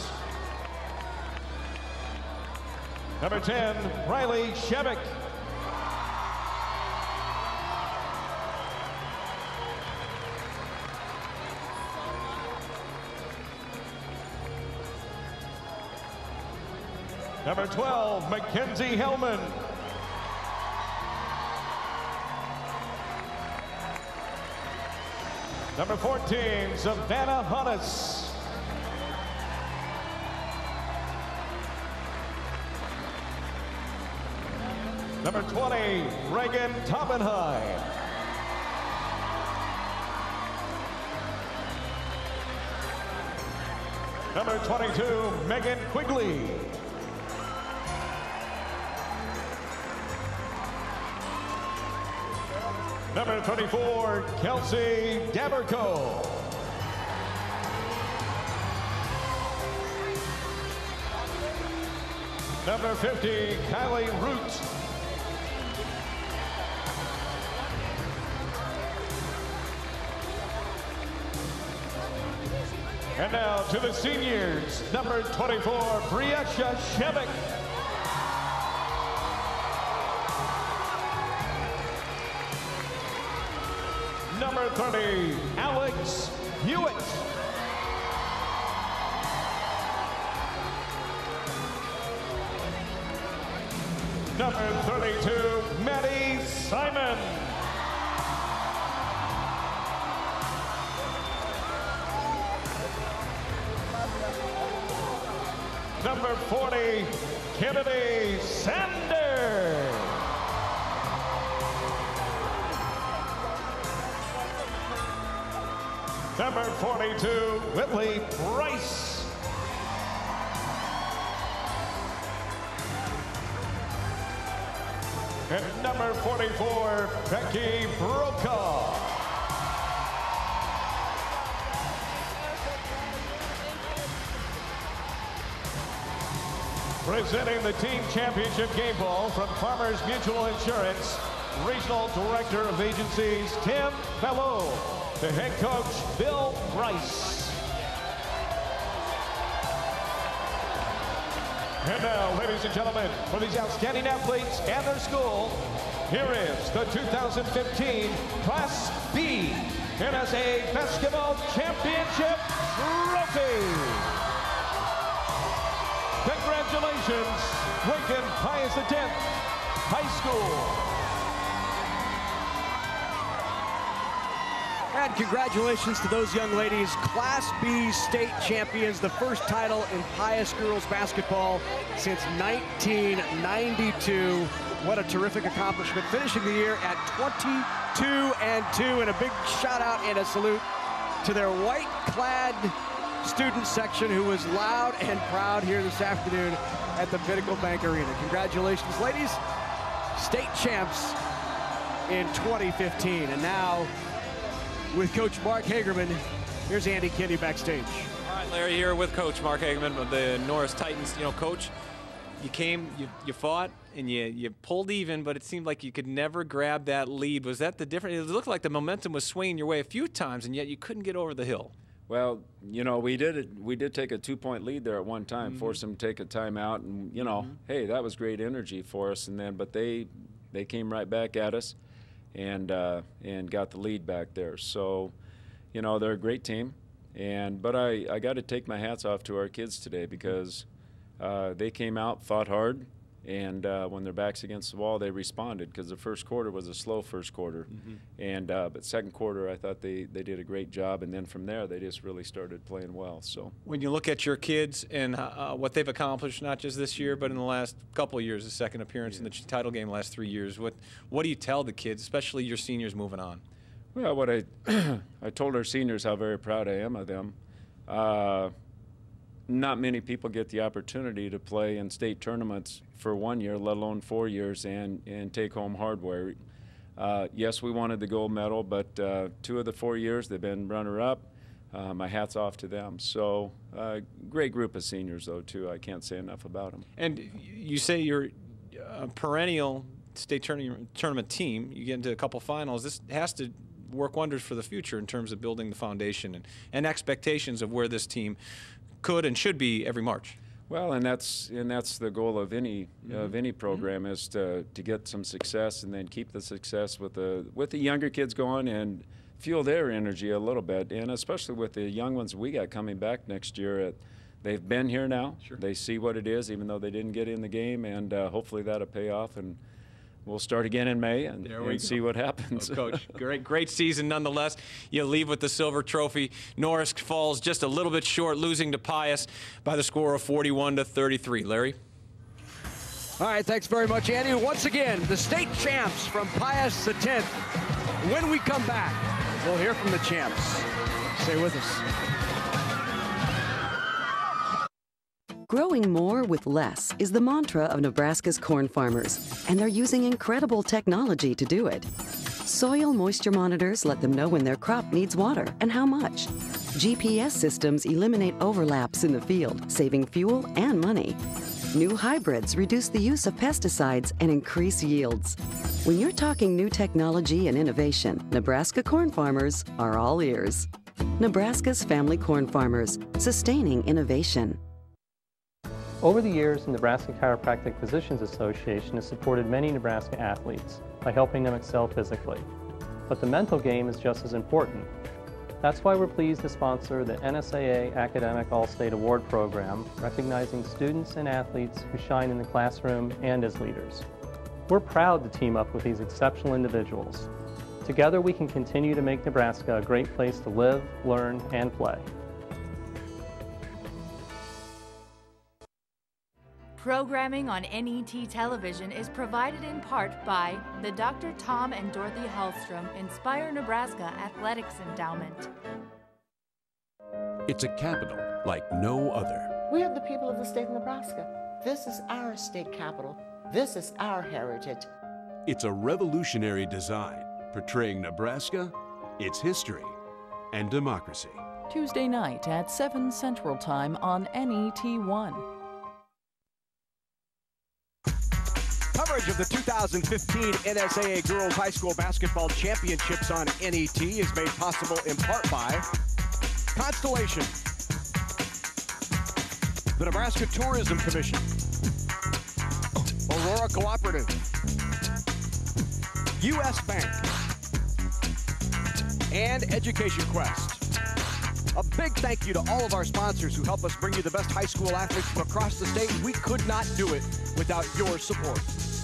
Speaker 9: Number ten, Riley Shevick. Number twelve, Mackenzie Hellman. Number fourteen, Savannah Hoddes. Number twenty, Reagan Toppenheim. Number twenty-two, Megan Quigley. Number thirty-four, Kelsey Daberco. Number fifty, Kylie Root. And now to the seniors, number twenty-four, Briasha Shevik. Number thirty, Alex Hewitt. Number thirty-two, Maddie Simon. Number forty, Kennedy Sander. Number forty-two, Whitley Price. And number forty-four, Becky Brokaw. Presenting the team championship game ball from Farmers Mutual Insurance, Regional Director of Agencies, Tim Belleau. The head coach, Bill Rice. And now, ladies and gentlemen, for these outstanding athletes and their school, here is the two thousand fifteen Class B N S A A Basketball Championship Trophy. Congratulations, Lincoln Pius X High School.
Speaker 1: And congratulations to those young ladies, Class B state champions, the first title in Pius girls basketball since nineteen ninety-two. What a terrific accomplishment, finishing the year at twenty-two and two. And a big shout out and a salute to their white-clad student section who was loud and proud here this afternoon at the Pinnacle Bank Arena. Congratulations, ladies, state champs in twenty fifteen. And now, with Coach Mark Hagerman, here's Andy Kinney backstage.
Speaker 8: All right, Larry, here with Coach Mark Hagerman of the Norris Titans. You know, Coach, you came, you, you fought, and you, you pulled even, but it seemed like you could never grab that lead. Was that the difference? It looked like the momentum was swinging your way a few times, and yet you couldn't get over the hill.
Speaker 17: Well, you know, we did it. We did take a two-point lead there at one time,
Speaker 8: Mm-hmm.
Speaker 17: force them to take a timeout, and you know,
Speaker 8: Mhm.
Speaker 17: hey, that was great energy for us. And then, but they they came right back at us, and uh, and got the lead back there. So, you know, they're a great team, and but I I got to take my hats off to our kids today because uh, they came out, fought hard, and uh, when their backs against the wall, they responded because the first quarter was a slow first quarter,
Speaker 8: Mhm.
Speaker 17: and uh, but second quarter I thought they they did a great job, and then from there they just really started playing well. So
Speaker 8: When you look at your kids and uh, what they've accomplished, not just this year, but in the last couple of years, the second appearance in the title game last three years, what what do you tell the kids, especially your seniors moving on?
Speaker 17: Well, what I I told our seniors how very proud I am of them. Uh, not many people get the opportunity to play in state tournaments for one year, let alone four years, and, and take home hardware. Uh, yes, we wanted the gold medal, but uh, two of the four years they've been runner-up. Uh, my hat's off to them. So, uh, great group of seniors, though, too. I can't say enough about them.
Speaker 8: And you say you're a perennial state tournament tournament team. You get into a couple finals. This has to work wonders for the future in terms of building the foundation and, and expectations of where this team could and should be every March.
Speaker 17: Well, and that's and that's the goal of any
Speaker 8: Mhm.
Speaker 17: of any program is to to get some success and then keep the success with the with the younger kids going and fuel their energy a little bit, and especially with the young ones we got coming back next year at they've been here now.
Speaker 18: Sure.
Speaker 17: They see what it is, even though they didn't get in the game, and uh, hopefully that'll pay off. And we'll start again in May and, and see what happens.
Speaker 8: Oh, Coach, great, great season nonetheless. You leave with the silver trophy. Norris falls just a little bit short, losing to Pius by the score of forty-one to thirty-three. Larry?
Speaker 1: All right, thanks very much, Andy. Once again, the state champs from Pius the tenth. When we come back, we'll hear from the champs. Stay with us.
Speaker 22: Growing more with less is the mantra of Nebraska's corn farmers, and they're using incredible technology to do it. Soil moisture monitors let them know when their crop needs water and how much. G P S systems eliminate overlaps in the field, saving fuel and money. New hybrids reduce the use of pesticides and increase yields. When you're talking new technology and innovation, Nebraska corn farmers are all ears. Nebraska's family corn farmers, sustaining innovation.
Speaker 19: Over the years, the Nebraska Chiropractic Physicians Association has supported many Nebraska athletes by helping them excel physically. But the mental game is just as important. That's why we're pleased to sponsor the N S A A Academic All-State Award Program, recognizing students and athletes who shine in the classroom and as leaders. We're proud to team up with these exceptional individuals. Together, we can continue to make Nebraska a great place to live, learn, and play.
Speaker 20: Programming on N E T television is provided in part by the Doctor Tom and Dorothy Hallstrom Inspire Nebraska Athletics Endowment.
Speaker 21: It's a capital like no other.
Speaker 25: We are the people of the state of Nebraska. This is our state capital. This is our heritage.
Speaker 21: It's a revolutionary design portraying Nebraska, its history, and democracy.
Speaker 26: Tuesday night at seven Central Time on N E T one.
Speaker 1: Coverage of the two thousand fifteen N S A A Girls High School Basketball Championships on N E T is made possible in part by Constellation, the Nebraska Tourism Commission, Aurora Cooperative, U S Bank, and Education Quest. A big thank you to all of our sponsors who help us bring you the best high school athletes from across the state. We could not do it without your support.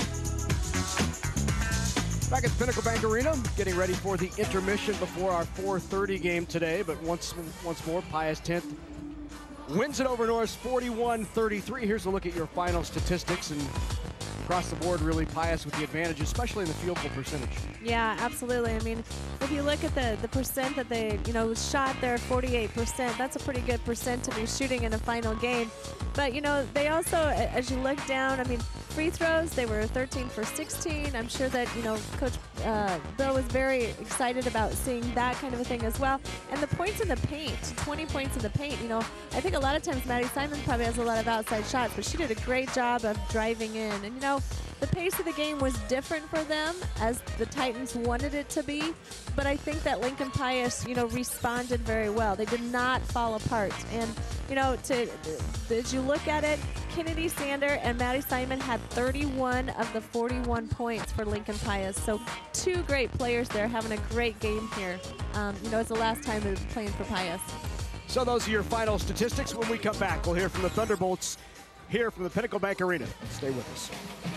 Speaker 1: Back at Pinnacle Bank Arena, getting ready for the intermission before our four thirty game today. But once, once more, Pius tenth wins it over Norris forty-one thirty-three. Here's a look at your final statistics. And across the board, really, Pius with the advantage, especially in the field goal percentage.
Speaker 2: Yeah, absolutely. I mean, if you look at the, the percent that they, you know, shot there, forty-eight percent, that's a pretty good percent to be shooting in a final game. But, you know, they also, as you look down, I mean, free throws, they were thirteen for sixteen. I'm sure that, you know, Coach uh, Bill was very excited about seeing that kind of a thing as well. And the points in the paint, twenty points in the paint, you know, I think a lot of times Maddie Simon probably has a lot of outside shots, but she did a great job of driving in. And, you know, the pace of the game was different for them as the Titans wanted it to be, but I think that Lincoln Pius, you know, responded very well. They did not fall apart. And, you know, to as you look at it, Kennedy Sander and Maddie Simon had thirty-one of the forty-one points for Lincoln Pius. So two great players there having a great game here. Um, you know, it's the last time they've been playing for Pius.
Speaker 1: So those are your final statistics. When we come back, we'll hear from the Thunderbolts here from the Pinnacle Bank Arena. Stay with us.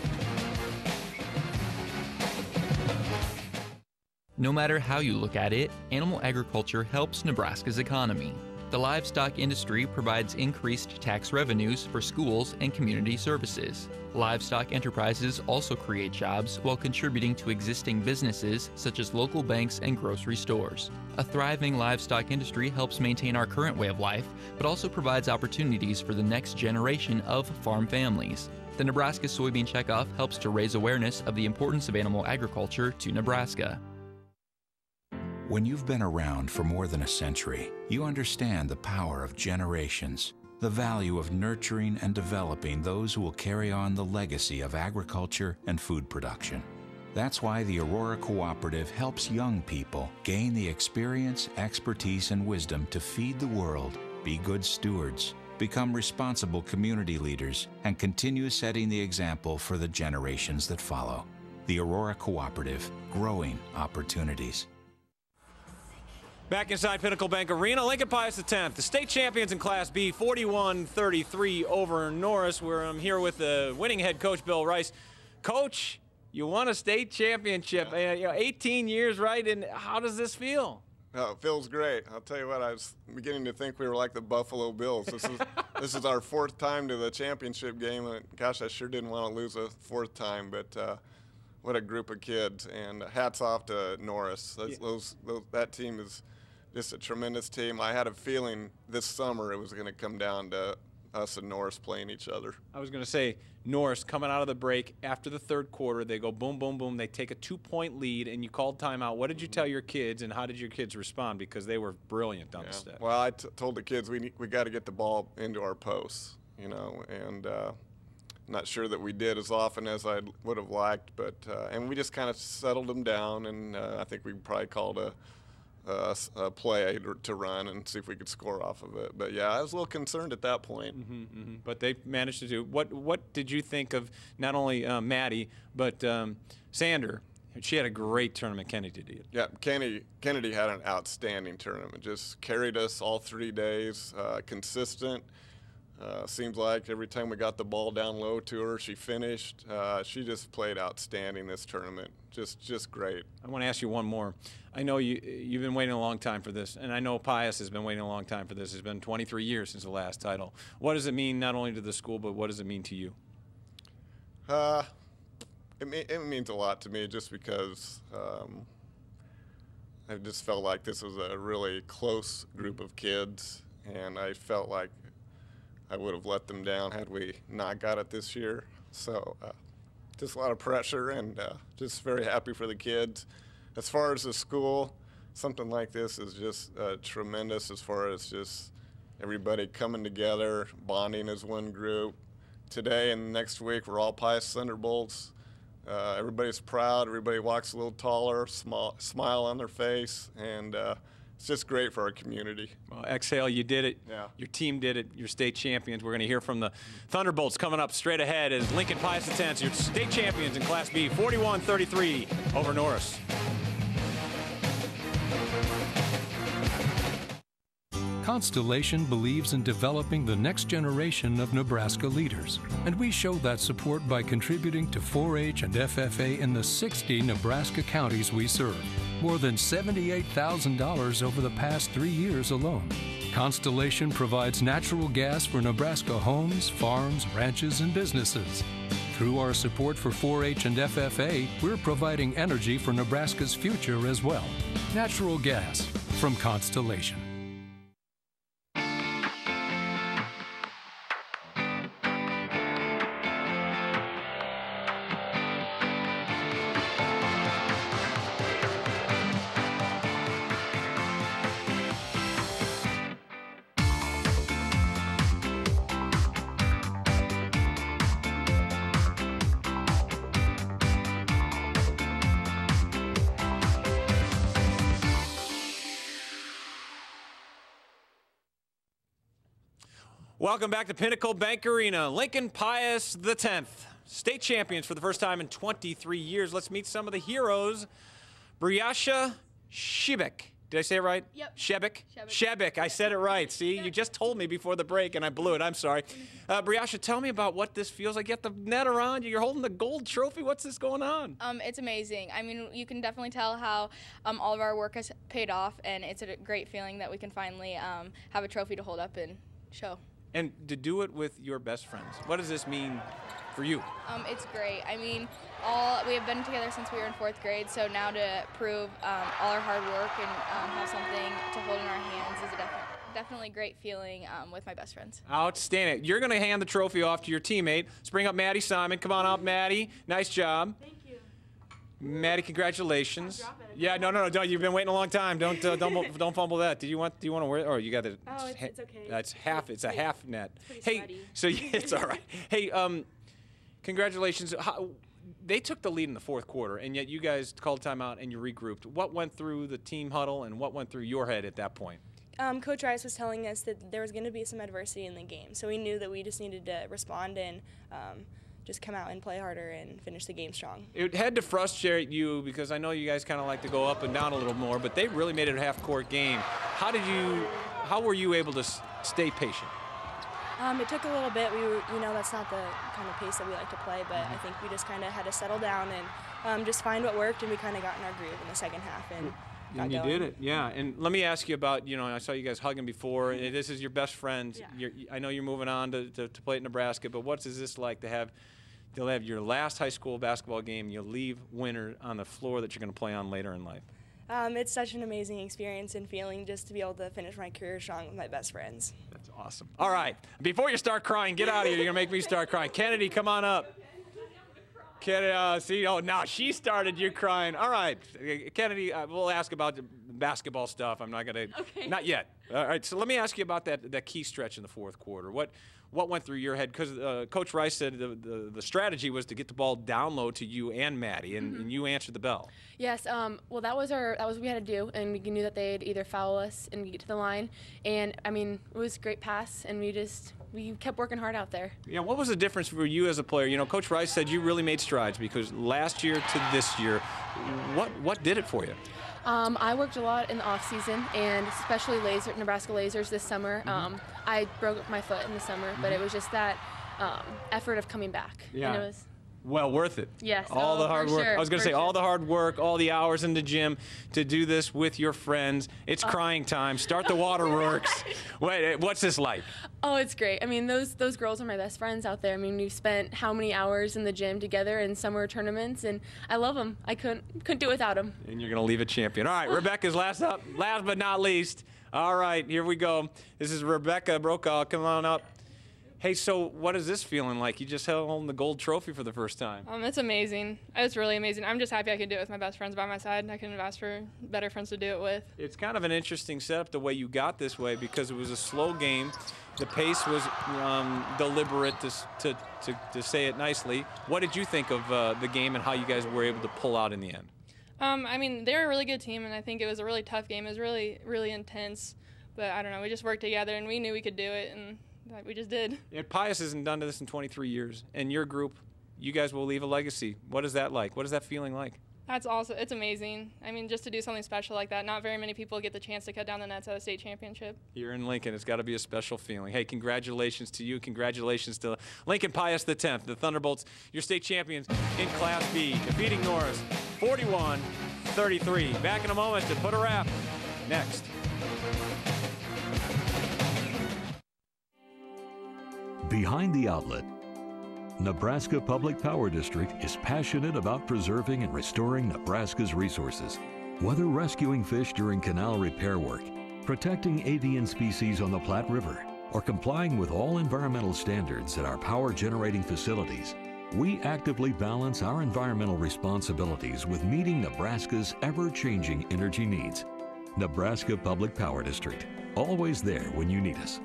Speaker 27: No matter how you look at it, animal agriculture helps Nebraska's economy. The livestock industry provides increased tax revenues for schools and community services. Livestock enterprises also create jobs while contributing to existing businesses such as local banks and grocery stores. A thriving livestock industry helps maintain our current way of life, but also provides opportunities for the next generation of farm families. The Nebraska Soybean Checkoff helps to raise awareness of the importance of animal agriculture to Nebraska.
Speaker 7: When you've been around for more than a century, you understand the power of generations, the value of nurturing and developing those who will carry on the legacy of agriculture and food production. That's why the Aurora Cooperative helps young people gain the experience, expertise, and wisdom to feed the world, be good stewards, become responsible community leaders, and continue setting the example for the generations that follow. The Aurora Cooperative, growing opportunities.
Speaker 8: Back inside Pinnacle Bank Arena, Lincoln Pius the tenth, the state champions in Class B, forty-one thirty-three over Norris, where I'm here with the winning head coach, Bill Rice. Coach, you won a state championship, yeah. uh, you know, eighteen years, right? And how does this feel?
Speaker 4: Oh, it feels great. I'll tell you what, I was beginning to think we were like the Buffalo Bills. This is this is our fourth time to the championship game, and gosh, I sure didn't want to lose a fourth time, but uh, what a group of kids, and hats off to Norris. Those, yeah. those, those that team is just a tremendous team. I had a feeling this summer it was going to come down to us and Norris playing each other.
Speaker 8: I was going to say, Norris coming out of the break after the third quarter, they go boom, boom, boom. They take a two-point lead, and you called timeout. What did you tell your kids, and how did your kids respond? Because they were brilliant on
Speaker 4: yeah.
Speaker 8: the step.
Speaker 4: Well, I t told the kids we we got to get the ball into our posts, you know, and uh, not sure that we did as often as I would have liked, but uh, and we just kind of settled them down, and uh, I think we probably called a. Uh, a play to run and see if we could score off of it. But yeah, I was a little concerned at that point.
Speaker 8: Mm-hmm, mm-hmm. But they managed to do. What What did you think of not only uh, Maddie but um, Sander? She had a great tournament. Kennedy did.
Speaker 4: Yeah, Kennedy Kennedy had an outstanding tournament. Just carried us all three days, uh, consistent. Uh, seems like every time we got the ball down low to her, she finished. Uh, she just played outstanding this tournament. Just, just great.
Speaker 8: I want to ask you one more. I know you, you've been waiting a long time for this, and I know Pius has been waiting a long time for this. It's been twenty-three years since the last title. What does it mean not only to the school, but what does it mean to you?
Speaker 4: Uh, it, me it means a lot to me just because um, I just felt like this was a really close group of kids, and I felt like I would have let them down had we not got it this year. So uh, just a lot of pressure, and uh, just very happy for the kids. As far as the school, something like this is just uh, tremendous as far as just everybody coming together, bonding as one group. Today and next week, we're all Pius Thunderbolts. Uh, everybody's proud. Everybody walks a little taller, small, smile on their face, and uh, it's just great for our community.
Speaker 8: Well, exhale, you did it.
Speaker 4: Yeah.
Speaker 8: Your team did it. You're state champions. We're going to hear from the Thunderbolts coming up straight ahead as Lincoln Pius the tenth, your state champions in Class B, forty-one thirty-three over Norris.
Speaker 5: Constellation believes in developing the next generation of Nebraska leaders, and we show that support by contributing to four H and F F A in the sixty Nebraska counties we serve. More than seventy-eight thousand dollars over the past three years alone. Constellation provides natural gas for Nebraska homes, farms, ranches, and businesses. Through our support for four H and F F A, we're providing energy for Nebraska's future as well. Natural gas from Constellation.
Speaker 8: Welcome back to Pinnacle Bank Arena. Lincoln Pius the tenth, state champions for the first time in twenty-three years. Let's meet some of the heroes. Briasha Shibik. Did I say it right?
Speaker 6: Yep.
Speaker 8: Shebik? Shebik. I said it right. See, you just told me before the break, and I blew it. I'm sorry. Uh, Briasha, tell me about what this feels like. You got the net around you. You're holding the gold trophy. What's this going on?
Speaker 6: Um, it's amazing. I mean, you can definitely tell how um, all of our work has paid off, and it's a great feeling that we can finally um, have a trophy to hold up and show.
Speaker 8: And to do it with your best friends. What does this mean for you?
Speaker 6: Um, it's great. I mean, all we have been together since we were in fourth grade, so now to prove um, all our hard work and um, have something to hold in our hands is a defi definitely great feeling um, with my best friends.
Speaker 8: Outstanding. You're going to hand the trophy off to your teammate. Let's bring up Maddie Simon. Come on up, Maddie. Nice job.
Speaker 6: Thank you.
Speaker 8: Maddie, congratulations. Yeah, no, no, no, don't. You've been waiting a long time. Don't, uh, don't, don't fumble that. Do you want? Do you want to wear? Or you got the?
Speaker 6: Oh, it's, it's okay.
Speaker 8: That's half. It's a half net.
Speaker 6: It's
Speaker 8: hey,
Speaker 6: sweaty.
Speaker 8: so yeah, it's all right. Hey, um, congratulations. How, they took the lead in the fourth quarter, and yet you guys called timeout and you regrouped. What went through the team huddle, and what went through your head at that point?
Speaker 10: Um, Coach Rice was telling us that there was going to be some adversity in the game, so we knew that we just needed to respond and um,
Speaker 3: just come out and play harder and finish the game strong.
Speaker 8: It had to frustrate you because I know you guys kind of like to go up and down a little more, but they really made it a half-court game. How did you, how were you able to s stay patient?
Speaker 3: Um, it took a little bit. We were, you know, that's not the kind of pace that we like to play, but I think we just kind of had to settle down and um, just find what worked, and we kind of got in our groove in the second half and got
Speaker 8: And you
Speaker 3: going.
Speaker 8: did it, yeah. And let me ask you about, you know, I saw you guys hugging before. and This is your best friend.
Speaker 3: Yeah.
Speaker 8: You're, I know you're moving on to, to, to play at Nebraska, but what is this like to have, they'll have your last high school basketball game, you'll leave winter on the floor that you're going to play on later in life?
Speaker 3: Um, it's such an amazing experience and feeling just to be able to finish my career strong with my best friends.
Speaker 8: That's awesome. All right, before you start crying, get out of here. You're going to make me start crying. Kennedy, come on up. Kennedy, uh, see, oh, now she started you crying. All right, Kennedy, uh, we'll ask about the basketball stuff. I'm not going to,
Speaker 10: Okay.
Speaker 8: not yet. All right, so let me ask you about that, that key stretch in the fourth quarter. What what went through your head? Because uh, Coach Rice said the, the, the strategy was to get the ball down low to you and Maddie, and,
Speaker 10: Mhm.
Speaker 8: and you answered the bell.
Speaker 10: Yes, um, well, that was our that was what we had to do, and we knew that they'd either foul us and get to the line. And I mean, it was a great pass, and we just we kept working hard out there.
Speaker 8: Yeah, what was the difference for you as a player? You know, Coach Rice said you really made strides because last year to this year, what what did it for you?
Speaker 10: Um, I worked a lot in the off season, and especially laser Nebraska lasers this summer.
Speaker 8: Mm-hmm.
Speaker 10: Um, I broke my foot in the summer, but it was just that um, effort of coming back.
Speaker 8: Yeah.
Speaker 10: And it was
Speaker 8: Well, worth it.
Speaker 10: Yes,
Speaker 8: All
Speaker 10: oh,
Speaker 8: the
Speaker 10: for
Speaker 8: hard work.
Speaker 10: sure,
Speaker 8: I was going to
Speaker 10: for
Speaker 8: say all
Speaker 10: sure.
Speaker 8: the hard work, all the hours in the gym to do this with your friends. It's
Speaker 10: Oh.
Speaker 8: crying time. Start the waterworks. Wait, what's this like?
Speaker 10: Oh, it's great. I mean, those those girls are my best friends out there. I mean, we've spent how many hours in the gym together in summer tournaments, and I love them. I couldn't couldn't do it without them.
Speaker 8: And you're going to leave a champion. All right, Rebecca's last up. Last but not least. All right, here we go. This is Rebecca Brokaw. Come on up. Hey, so what is this feeling like? You just held the gold trophy for the first time.
Speaker 11: Um, it's amazing. It's really amazing. I'm just happy I could do it with my best friends by my side. I couldn't have asked for better friends to do it with.
Speaker 8: It's kind of an interesting setup the way you got this way because it was a slow game. The pace was um, deliberate, to, to, to, to say it nicely. What did you think of uh, the game and how you guys were able to pull out in the end?
Speaker 11: Um, I mean, they're a really good team, and I think it was a really tough game. It was really, really intense. But I don't know, we just worked together, and we knew we could do it, and we just did.
Speaker 8: Yeah, Pius hasn't done this in twenty-three years, and your group, you guys will leave a legacy. What is that like? What is that feeling like?
Speaker 11: That's also, it's amazing. I mean, just to do something special like that, not very many people get the chance to cut down the nets at a state championship.
Speaker 8: Here in Lincoln, it's got to be a special feeling. Hey, congratulations to you. Congratulations to Lincoln Pius the tenth, the Thunderbolts, your state champions in Class B, defeating Norris forty-one thirty-three. Back in a moment to put a wrap. Next.
Speaker 13: Behind the Outlet, Nebraska Public Power District is passionate about preserving and restoring Nebraska's resources. Whether rescuing fish during canal repair work, protecting avian species on the Platte River, or complying with all environmental standards at our power generating facilities, we actively balance our environmental responsibilities with meeting Nebraska's ever-changing energy needs. Nebraska Public Power District, always there when you need us.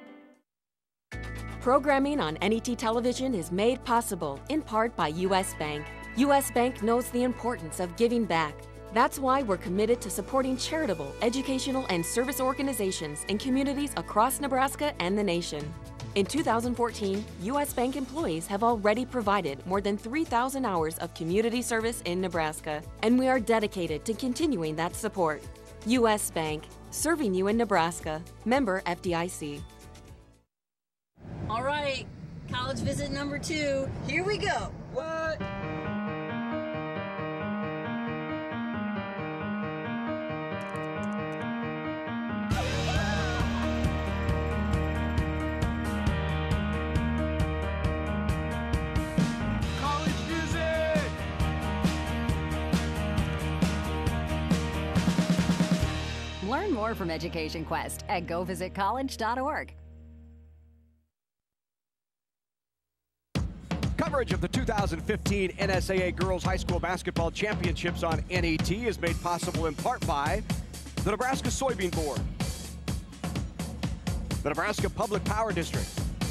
Speaker 14: Programming on N E T television is made possible in part by U S Bank. U S Bank knows the importance of giving back. That's why we're committed to supporting charitable, educational, and service organizations in communities across Nebraska and the nation. In two thousand fourteen, U S Bank employees have already provided more than three thousand hours of community service in Nebraska, and we are dedicated to continuing that support. U S Bank, serving you in Nebraska. Member F D I C.
Speaker 16: All right, college visit number two. Here we go. What?
Speaker 15: College music!
Speaker 24: Learn more from Education Quest at go visit college dot org.
Speaker 1: Coverage of the two thousand fifteen N S A A Girls High School Basketball Championships on N E T is made possible in part by the Nebraska Soybean Board, the Nebraska Public Power District,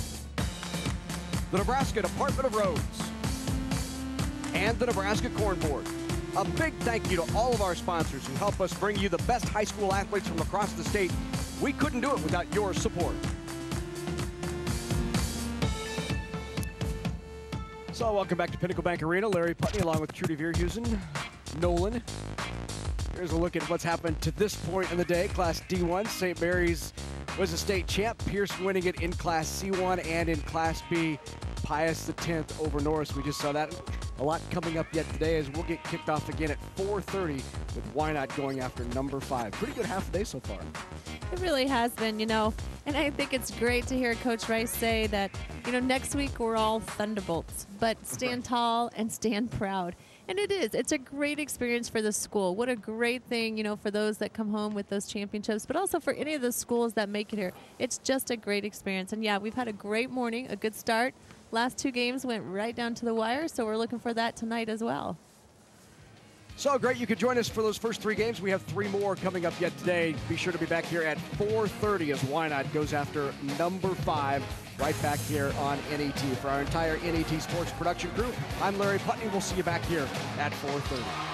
Speaker 1: the Nebraska Department of Roads, and the Nebraska Corn Board. A big thank you to all of our sponsors who help us bring you the best high school athletes from across the state. We couldn't do it without your support. So welcome back to Pinnacle Bank Arena. Larry Putney along with Trudy Veerhusen, Nolan. Here's a look at what's happened to this point in the day. Class D one, Saint Mary's was a state champ. Pierce winning it in Class C one and in Class B, Pius the tenth over Norris. We just saw that. A lot coming up yet today as we'll get kicked off again at four thirty with Wynot going after number five. Pretty good half a day so far.
Speaker 2: It really has been, you know, and I think it's great to hear Coach Rice say that, you know, next week we're all Thunderbolts, but stand tall and stand proud. And it is. It's a great experience for the school. What a great thing, you know, for those that come home with those championships, but also for any of the schools that make it here. It's just a great experience. And, yeah, we've had a great morning, a good start. Last two games went right down to the wire, so we're looking for that tonight as well.
Speaker 1: So great you could join us for those first three games. We have three more coming up yet today. Be sure to be back here at four thirty as Wynot goes after number five right back here on N E T. For our entire N E T Sports production crew, I'm Larry Putney. We'll see you back here at four thirty.